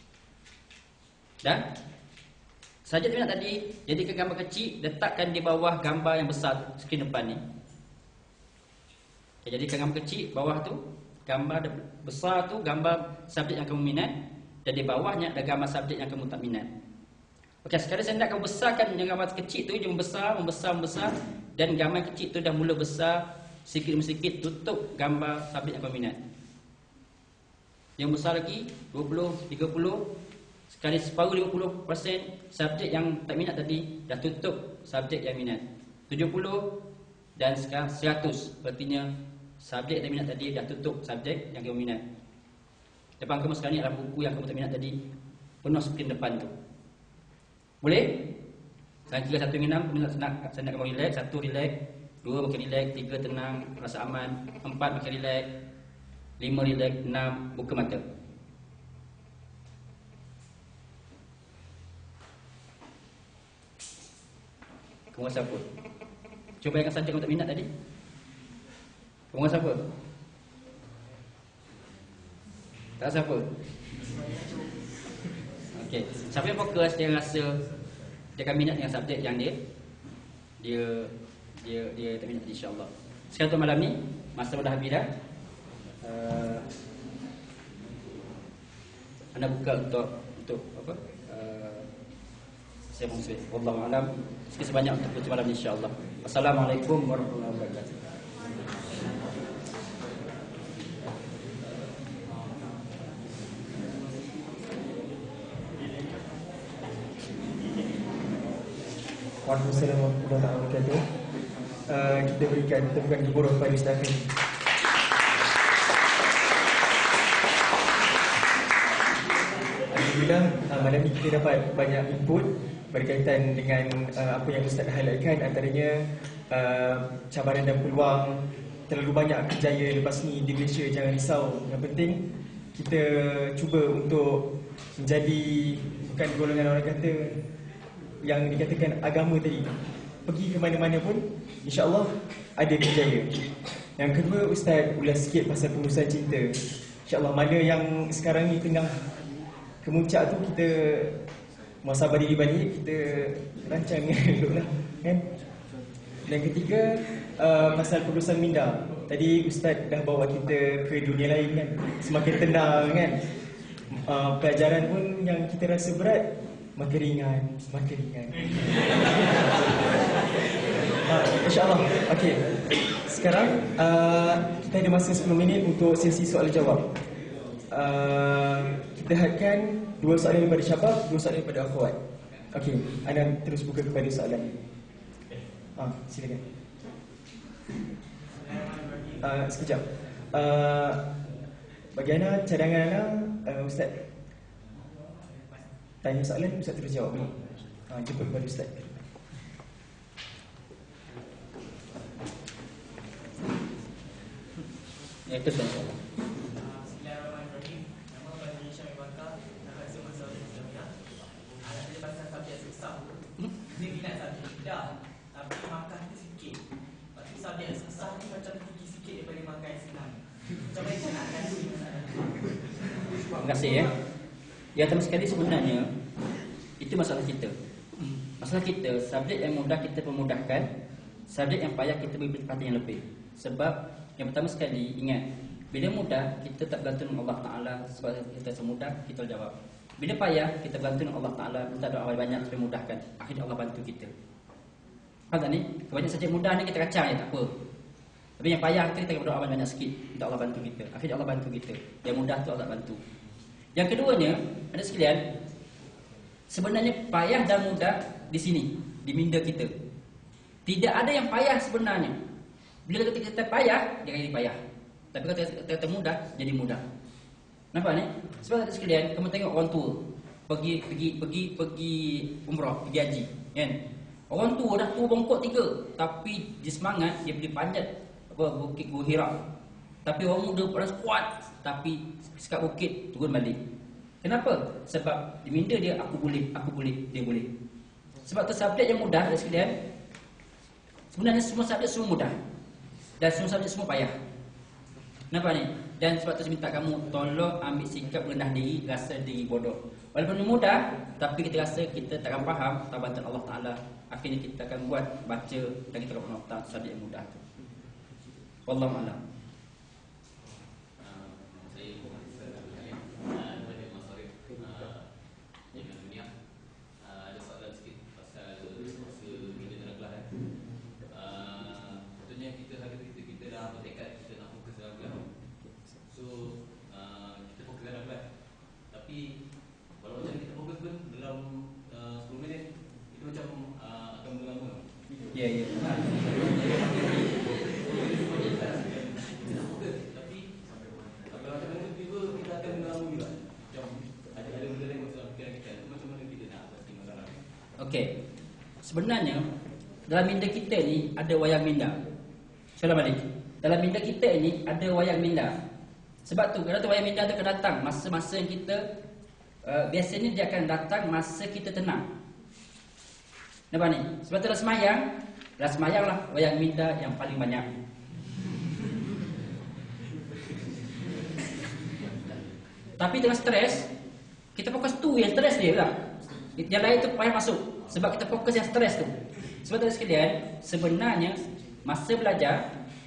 Dan subjek yang minat tadi, jadikan gambar kecil, letakkan di bawah gambar yang besar skrin depan ni. Okay, jadikan gambar kecil bawah tu, gambar besar tu gambar subjek yang kamu minat, dan di bawahnya ada gambar subjek yang kamu tak minat. Okey, sekarang saya nak kamu besarkan yang gambar kecil tu, dia membesar, dan gambar kecil tu dah mula besar sikit demi sikit tutup gambar subjek yang kamu minat. Yang besar lagi 20, 30. Sekali separuh 50% subjek yang tak minat tadi dah tutup subjek yang minat. 70 dan sekarang 100. Artinya subjek yang tak minat tadi dah tutup subjek yang kamu minat. Depan kamu sekarang ni adalah buku yang kamu tak minat tadi, penuh skrin depan tu. Boleh? Saya kira 1 hingga 6 saya nak kamu relax. 1 relax, 2 makin relax, 3 tenang, rasa aman, 4 makin relax, 5 relax, 6 buka mata. Kamu rasa apa? Cuba bayangkan subjek kamu tak minat tadi. Kamu rasa apa? Tak rasa apa? Okey, siapa yang fokus dia rasa dia akan minat dengan subjek yang dia tak minat, insya-Allah. Sekarang tu malam ni masa dah habis dah. Anda buka untuk apa? saya maksud. Wallahu a'lam. Sekian sebanyak untuk pertemuan malam insya-Allah. Assalamualaikum warahmatullahi wabarakatuh. Waalaikumsalam warahmatullahi wabarakatuh. Kita berikan tepukan gemuruh kepada Ustaz Khairi. Alhamdulillah, malam ini kita dapat banyak input berkaitan dengan apa yang Ustaz highlightkan, antaranya cabaran dan peluang. Terlalu banyak kerjaya lepas ni di Malaysia, jangan risau. Yang penting kita cuba untuk menjadi, bukan golongan orang kata yang dikatakan agama tadi, pergi ke mana-mana pun insya-Allah ada kerjaya. Yang kedua, Ustaz ulas sikit pasal pengurusan cinta. InsyaAllah mana yang sekarang ni tengah kemuncak tu, kita muhasabah diri balik, kita rancang dulu lah kan. Dan ketiga, pasal pengurusan minda. Tadi Ustaz dah bawa kita ke dunia lain kan, semakin tenang kan. Pelajaran pun yang kita rasa berat makin ringan. InsyaAllah. Okey. Sekarang kita ada masa 10 minit untuk sesi soal jawab. Kita hadkan 2 soalan daripada Syabab, 2 soalan daripada Akhwat. Okey, anda terus buka kepada soalan. Silakan. Sekejap. Bagaimana cadangan anda, Ustaz? Tanya soalan, Ustaz terus jawab ni. Jemput kepada Ustaz. Itu saja. Bismillahirrahmanirrahim. Nama Fadli Syamil Bakar, Rahsia Masalah Islamiyah. Ada pasal subjek susah. Dia minat subjek mudah, tapi makan tu sikit. Lepas tu subjek susah ni macam tinggi sikit daripada makan yang senang. Macam mana nak kasi masalah? Terima kasih ya. Yang pertama sekali sebenarnya itu masalah kita. Masalah kita, subjek yang mudah kita permudahkan, subjek yang payah kita beri perhatian yang lebih. Sebab yang pertama sekali ingat, bila mudah kita tak bergantung dengan Allah Ta'ala. Sebab kita semudah kita jawab. Bila payah kita bergantung dengan Allah Ta'ala, minta doa banyak supaya mudahkan. Akhirnya Allah bantu kita. Faham tak ni? Kebanyakan subjek mudah ni kita kacang je, tak apa. Tapi yang payah kita berdoa banyak sikit, minta Allah bantu kita. Akhirnya Allah bantu kita. Yang mudah tu Allah bantu. Yang keduanya, ada sekalian, sebenarnya payah dan mudah di sini, di minda kita. Tidak ada yang payah sebenarnya. Bila kita payah, dia akan jadi payah. Tapi kalau kita mudah, jadi mudah. Nampak ni? Sebab ada sekalian, kamu tengok orang tua pergi umrah, pergi haji, kan? Orang tua dah tua bongkok 3, tapi dia semangat, dia pergi panjat bukit Gua Hira. Tapi orang muda panas kuat, tapi sekat bukit turun balik. Kenapa? Sebab di minda dia, aku boleh, dia boleh. Sebab tu subjek yang mudah, ada sekalian, sebenarnya semua subjek semua mudah. Dan semua subjek semua payah. Nampak ni? Dan sebab tu saya minta kamu tolong ambil sikap rendah diri, rasa diri bodoh. Walaupun mudah, tapi kita rasa kita takkan faham, tak bantuan Allah Ta'ala. Akhirnya kita akan buat, baca dan kita akan menonton subjek yang mudah tu. Wallahu a'lam. Ya, ya. Okey. Sebenarnya dalam minda kita ni ada wayang minda. Salam balik. Dalam minda kita ni ada wayang minda. Sebab tu kalau tu wayang minda tu akan datang masa-masa yang kita biasanya dia akan datang masa kita tenang. Nampak ni? Sebab tu dah semayang lah wayang minda yang paling banyak. Tapi tengah stres, kita fokus tu yang stres dia lah. Yang lain tu payah masuk. Sebab kita fokus yang stres tu. Sebab tu sekalian, sebenarnya masa belajar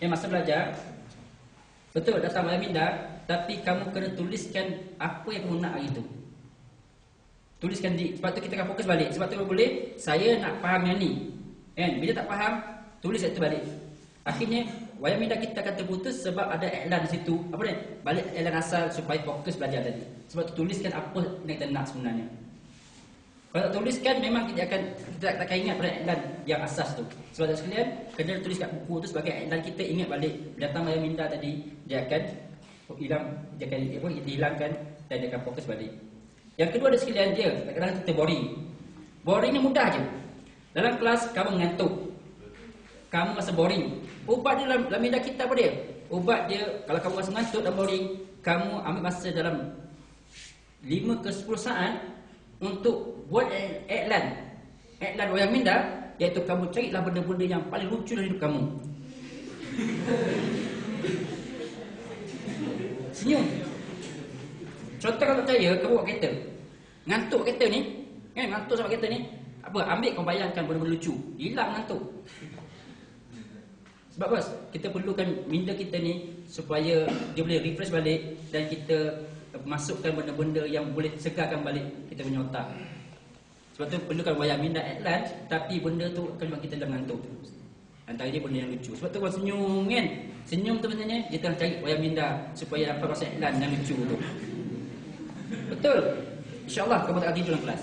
betul datang wayang minda, tapi kamu kena tuliskan apa yang kamu nak hari tu. tuliskan di, sebab tu kita akan fokus balik. Sebab tu boleh saya nak faham yang ni. Kan? Bila tak faham, tulis itu balik. Akhirnya wayang minda kita akan terputus sebab ada iklan di situ. Apa ni? Balik iklan asal supaya fokus belajar tadi. Sebab tu tuliskan apa yang kita nak sebenarnya. Kalau tak tuliskan memang kita akan ingat pada iklan yang asas tu. Sebab tu sekalian, kena tulis kat buku tu sebagai iklan kita ingat balik. Datang wayang minda tadi, dia akan dihilangkan dan dia akan fokus balik. Yang kedua ada sekalian dia, kadang-kadang kita boring. Boringnya mudah je. Dalam kelas kamu mengantuk, kamu rasa boring. Ubat dia dalam minda kita apa dia? Ubat dia, kalau kamu rasa mengantuk dan boring, kamu ambil masa dalam 5 ke 10 saat untuk buat iklan wayang minda, iaitu kamu carilah benda-benda yang paling lucu dalam hidup kamu. Senyum. Contoh kalau tak percaya, kamu buat kereta, ngantuk kereta ni, kan, ngantuk sama kereta ni, apa, ambil kau bayangkan benda-benda lucu, hilang ngantuk. Sebab bos, kita perlukan minda kita ni supaya dia boleh refresh balik dan kita masukkan benda-benda yang boleh segarkan balik kita punya otak. Sebab tu perlukan wayang minda iklan, tapi benda tu akan buat kita dalam ngantuk. Antara dia benda yang lucu. Sebab tu orang senyum kan. Senyum tu sebenarnya dia tengah cari wayang minda supaya dapat rasa iklan yang lucu tu. Betul. InsyaAllah kamu tak tidur dalam kelas.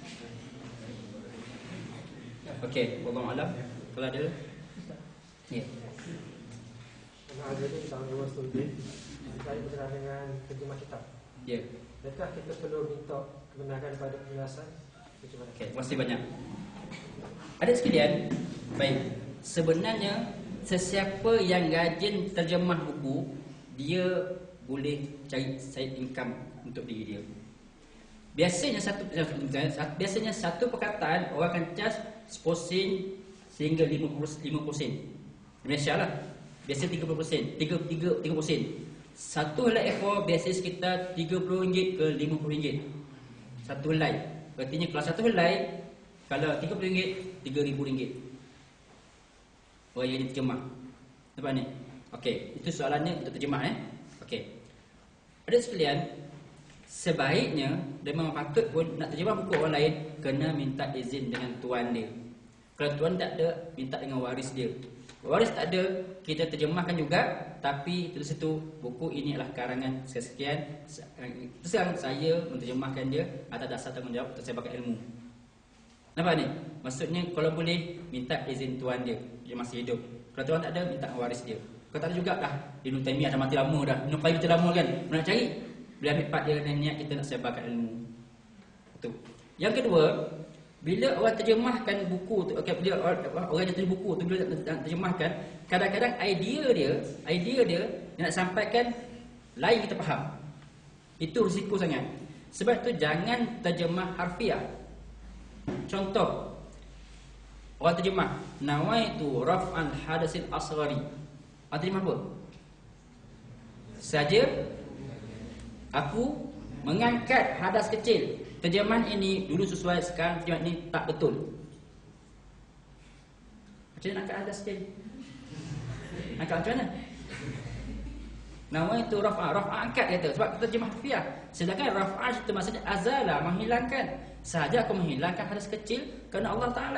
Okey, wallahu alam. Kalau ada. Ya. Pernah ada ni tahun 2 studi, saya berkenaan dengan terjemah kitab. Ya. Adakah kita perlu minta kebenaran pada penjelasan? Okey, terima kasih banyak. Ada sekalian, baik. Sebenarnya sesiapa yang rajin terjemah buku, dia boleh cari side income untuk diri dia. Biasanya satu perkataan orang akan charge 10% sehingga 50%. Malaysia lah. Biasa 30%, 3%. Satu helai A4 biasa sekitar RM30 ke RM50. Satu helai. Artinya kalau satu helai, kalau RM30, RM3,000. Orang yang diterjemah. Nampak ni? Okey, itu soalannya untuk terjemah Okey. Ada sekalian, sebaiknya dan memang patut pun nak terjemah buku orang lain kena minta izin dengan tuan dia. Kalau tuan tak ada, minta dengan waris dia. Waris tak ada, kita terjemahkan juga, tapi tulis situ buku ini adalah karangan sekian. Sekarang saya menterjemahkan dia atas dasar tanggungjawab untuk saya pakai ilmu. Nampak ni? Maksudnya kalau boleh minta izin tuan dia, dia masih hidup. Kalau tuan tak ada, minta waris dia. Kalau tak ada juga dah, Ibn Taymiyah dah mati lama dah. Ibn Qayyim lama kan. Nak cari, boleh ambil part dia dan niat kita nak sebarkan ilmu. Itu. Yang kedua, bila orang terjemahkan buku tu, bila orang yang tulis buku tu bila nak terjemahkan, kadang-kadang idea dia nak sampaikan lain kita faham. Itu risiko sangat. Sebab tu jangan terjemah harfiah. Contoh, orang terjemah nawaitu raf'al hadasil asghari. Terjemah apa? Saja aku mengangkat hadas kecil. Terjemahan ini dulu sesuai, sekarang terjemahan ini tak betul. Macam mana nak angkat hadas kecil? Angkat macam mana? Nawaitu raf'a angkat kata. Sebab kita terjemah harfiah. Sedangkan raf'a itu maksudnya azala, menghilangkan. Sahaja aku menghilangkan hadas kecil kerana Allah Ta'ala.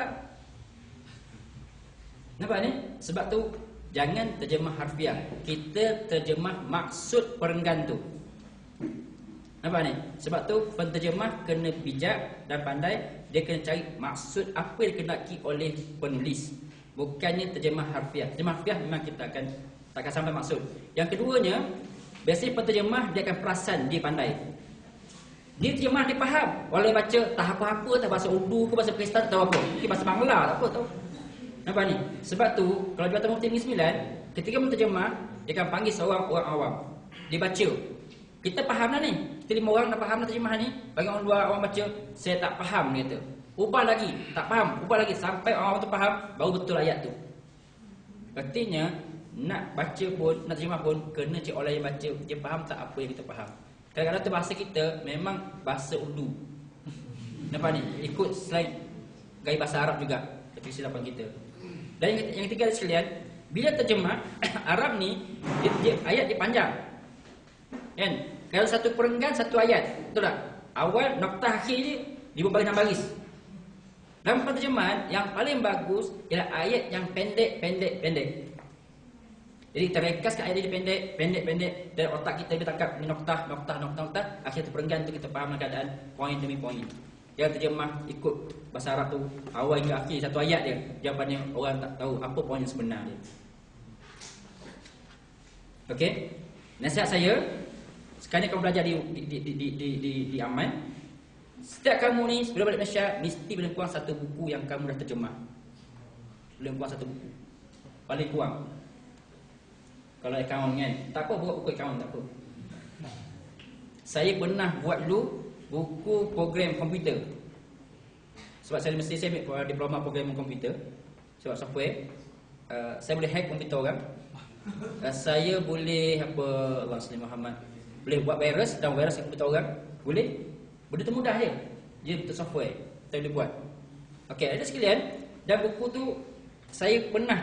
Nampak ni? Sebab tu jangan terjemah harfiah. Kita terjemah maksud perenggan tu. Nampak ni? Sebab tu penterjemah kena bijak dan pandai. Dia kena cari maksud apa yang dikehendaki oleh penulis. Bukannya terjemah harfiah. Terjemah harfiah memang kita takkan sampai maksud. Yang keduanya, biasanya penterjemah dia akan perasan, dia pandai. Dia terjemah, dia faham. Walau baca tak apa-apa, tak bahasa Urdu ke bahasa Pakistan, tak tahu apa. Mungkin bahasa Bangla, tak apa, tahu. Nampak ni? Sebab tu, kalau Jabatan Mufti Negeri Sembilan, ketika menterjemah, dia akan panggil seorang orang awam. Dia baca. Kita faham dah ni. Kita 5 orang dah faham dah terjemahan ni. Bagi orang luar, orang baca, saya tak faham, dia kata. Ubah lagi, tak faham. Ubah lagi, sampai orang tu faham, baru betul ayat tu. Artinya, nak baca pun, nak terjemah pun, kena cik orang yang baca, dia faham tak apa yang kita faham. Kadang-kadang tu bahasa kita memang bahasa Urdu. Nampak ni? Ikut slide gaya bahasa Arab juga. Tapi silapan kita. Dan yang ketiga sekalian, bila terjemah Arab ni ayat dia panjang. Kan? Kalau satu perenggan satu ayat, betul tak? Awal noktah akhir dibuat bagi 6 baris. Dalam penterjemahan yang paling bagus ialah ayat yang pendek. Jadi kita rekaskan ayat dia pendek dan otak kita dia tangkap noktah, akhirnya terperenggan untuk kita faham keadaan poin demi poin. Yang terjemah ikut bahasa Arab tu awal hingga akhir satu ayat dia, jawapannya orang tak tahu apa poin yang sebenar dia. Okey. Nasihat saya, sekarang kamu belajar di Aman. Setiap kamu ni sebelum balik Malaysia mesti paling kurang satu buku yang kamu dah terjemah. Paling kurang satu buku. Paling kurang. Kalau akaun kan, tak apa buat buku akaun tak apa. Saya pernah buat dulu buku program komputer. Sebab saya mesti saya ambil diploma program komputer. Sebab software saya boleh hack komputer orang. Saya boleh Allah SWT Muhammad, boleh buat virus dan virus komputer orang. Boleh. Benda tu mudah je. Dia betul software. Saya boleh buat. Okey, ada sekalian. Dan buku tu saya pernah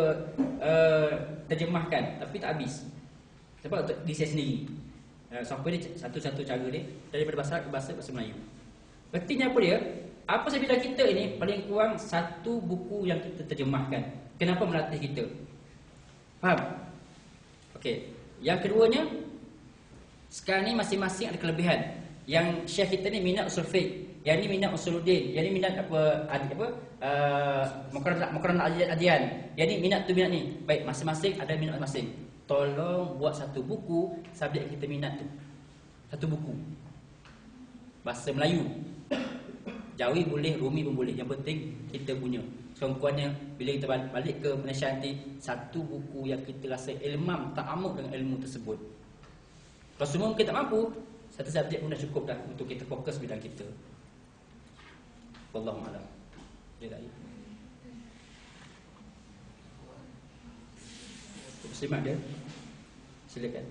terjemahkan tapi tak habis. Sebab untuk diri saya sendiri. Software dia satu-satu cara dia daripada bahasa ke bahasa Melayu. Artinya apa dia? Apa saya bilang kita ini paling kurang satu buku yang kita terjemahkan. Kenapa melatih kita? Faham? Okey. Yang keduanya, sekarang ni masing-masing ada kelebihan. Yang syekh kita ni minat usul fiqh, yang ni minat usuluddin, yang ni minat makaran adian, yang ni minat tu minat ni. Baik, masing-masing ada minat masing. Tolong buat satu buku subjek kita minat tu. Satu buku bahasa Melayu. Jawi boleh, Rumi pun boleh. Yang penting kita punya. Sekurang-kurangnya bila kita balik ke Malaysia nanti, satu buku yang kita rasa ilmam ta'amuk dengan ilmu tersebut. Kalau semua kita tak mampu, satu subjek pun dah cukup dah untuk kita fokus bidang kita. Wallahu a'lam. Dia tak Muslimat dia. Silakan.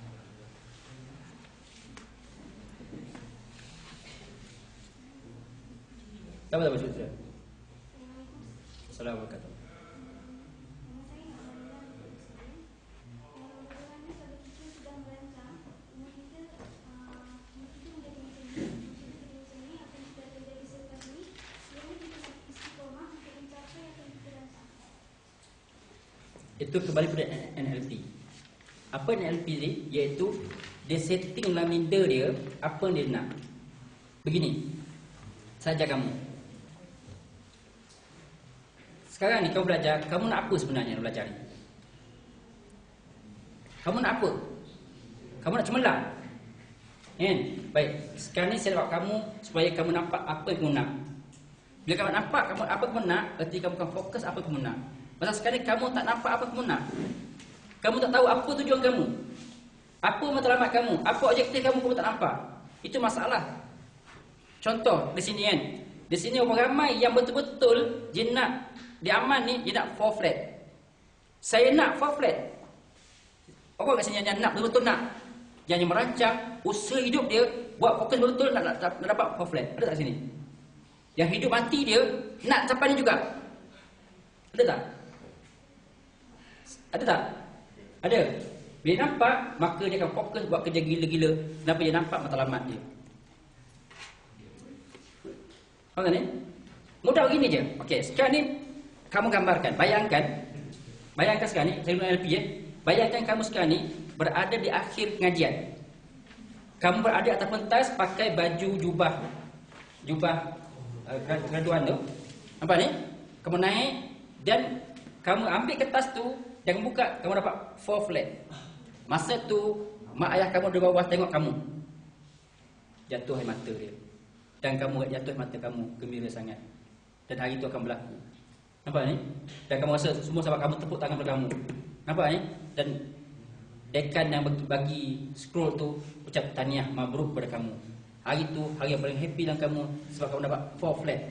Tak apa cerita. Assalamualaikum. Itu kembali pada NLP. Apa NLP ni? Iaitu dia setting dalam minda dia apa dia nak. Begini, saja kamu. Sekarang ni kau belajar, kamu nak apa sebenarnya nak belajar ni? Kamu nak apa? Kamu nak cemerlang? Kan? Baik, sekarang ni saya buat kamu supaya kamu nampak apa yang kamu nak. Bila kamu nampak kamu apa kamu nak, berarti kamu akan fokus apa kamu nak. Masa sekarang kamu tak nampak apa kamu nak. Kamu tak tahu apa tujuan kamu. Apa matlamat kamu, apa objektif kamu tak nampak. Itu masalah. Contoh di sini kan. Di sini orang ramai yang betul-betul dia nak di Aman ni dia nak 4 flat. Saya nak 4 flat. Orang kat sini yang nak betul-betul nak. Yang merancang usaha hidup dia buat fokus betul-betul nak dapat 4 flat. Ada tak sini? Yang hidup mati dia nak capai ni juga. Ada tak? Ada tak? Ada. Bila nampak, maka dia akan fokus buat kerja gila-gila. Kenapa dia nampak matlamat dia? Faham tak ni? Mudah begini je. Okey, sekarang ni kamu gambarkan, bayangkan sekarang ni, saya guna NLP ya. Bayangkan kamu sekarang ni berada di akhir pengajian. Kamu berada atas pentas pakai baju jubah graduan tu. Nampak ni? Kamu naik dan kamu ambil kertas tu dan buka, kamu dapat 4 flat. Masa tu mak ayah kamu di bawah tengok kamu. Jatuh air mata dia. Dan kamu jatuh air mata kamu, gembira sangat. Dan hari itu akan berlaku. Nampak ni? Dan kamu rasa semua sahabat kamu tepuk tangan pada kamu. Nampak ni? Dan dekan yang bagi scroll tu ucap tahniah mabruk pada kamu. Hari tu hari yang paling happy dalam kamu sebab kamu dapat 4 flat.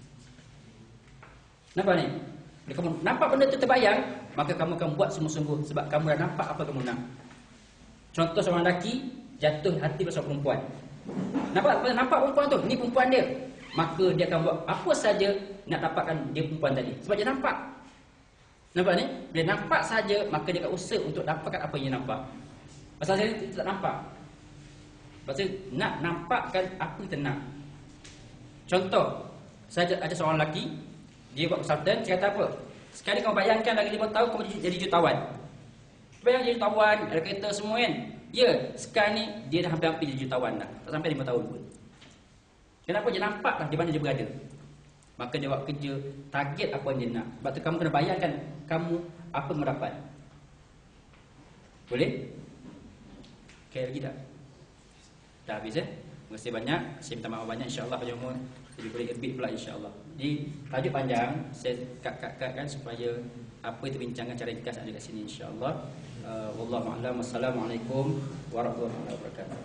Nampak ni? Bila kamu nampak benda tu terbayang, maka kamu akan buat sungguh-sungguh sebab kamu dah nampak apa kamu nak. Contoh seorang lelaki jatuh hati pada seorang perempuan. Nampak perempuan tu, ni perempuan dia. Maka dia akan buat apa saja nak dapatkan dia perempuan tadi. Sebab dia nampak. Nampak ni? Bila nampak saja, maka dia akan usaha untuk dapatkan apa yang dia nampak. Pasal saya tak nampak. Pasal nak nampakkan apa kita nak. Contoh, saya ada seorang lelaki, dia buat konsultan, dia kata apa? Sekali kau bayangkan lagi 5 tahun kau jadi jutawan. Bayang jadi jutawan, ada kereta semua kan? Ya, sekarang ni dia dah hampir-hampir jadi jutawan dah. Tak sampai 5 tahun pun. Kenapa? Dia nampak dah di mana dia berada. Maka dia buat kerja, target apa yang dia nak. Sebab tu kamu kena bayangkan kamu apa yang dapat. Boleh? Okay, lagi tak? Dah habis Terima kasih banyak. Saya minta maaf banyak, insya-Allah pada umur lebih boleh lebih pula insya-Allah. Jadi tajuk panjang, saya kat-kat-katkan supaya apa itu bincangan cara ringkas ada kat sini insya-Allah. Wallahu a'lam. Wassalamualaikum warahmatullahi wabarakatuh.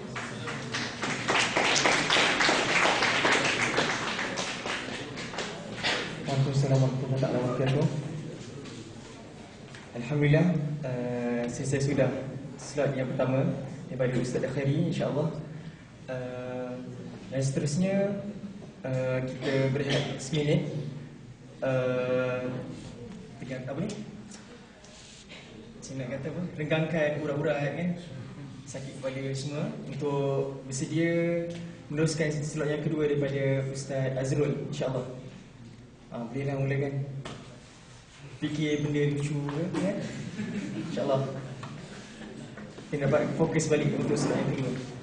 Waalaikumsalam warahmatullahi wabarakatuh. Alhamdulillah, selesai sudah slot yang pertama daripada Ustaz Khairi, insya-Allah. Dan seterusnya kita berehat seminit dengan apa ni? Saya nak kata apa? Renggangkan urat-urat kan, sakit kepala semua untuk bersedia meneruskan slot yang kedua daripada Ustaz Azrul, insya-Allah. Bolehlah mulakan. Fikir benda lucu kan? InsyaAllah kita dapat fokus balik untuk slot yang kedua.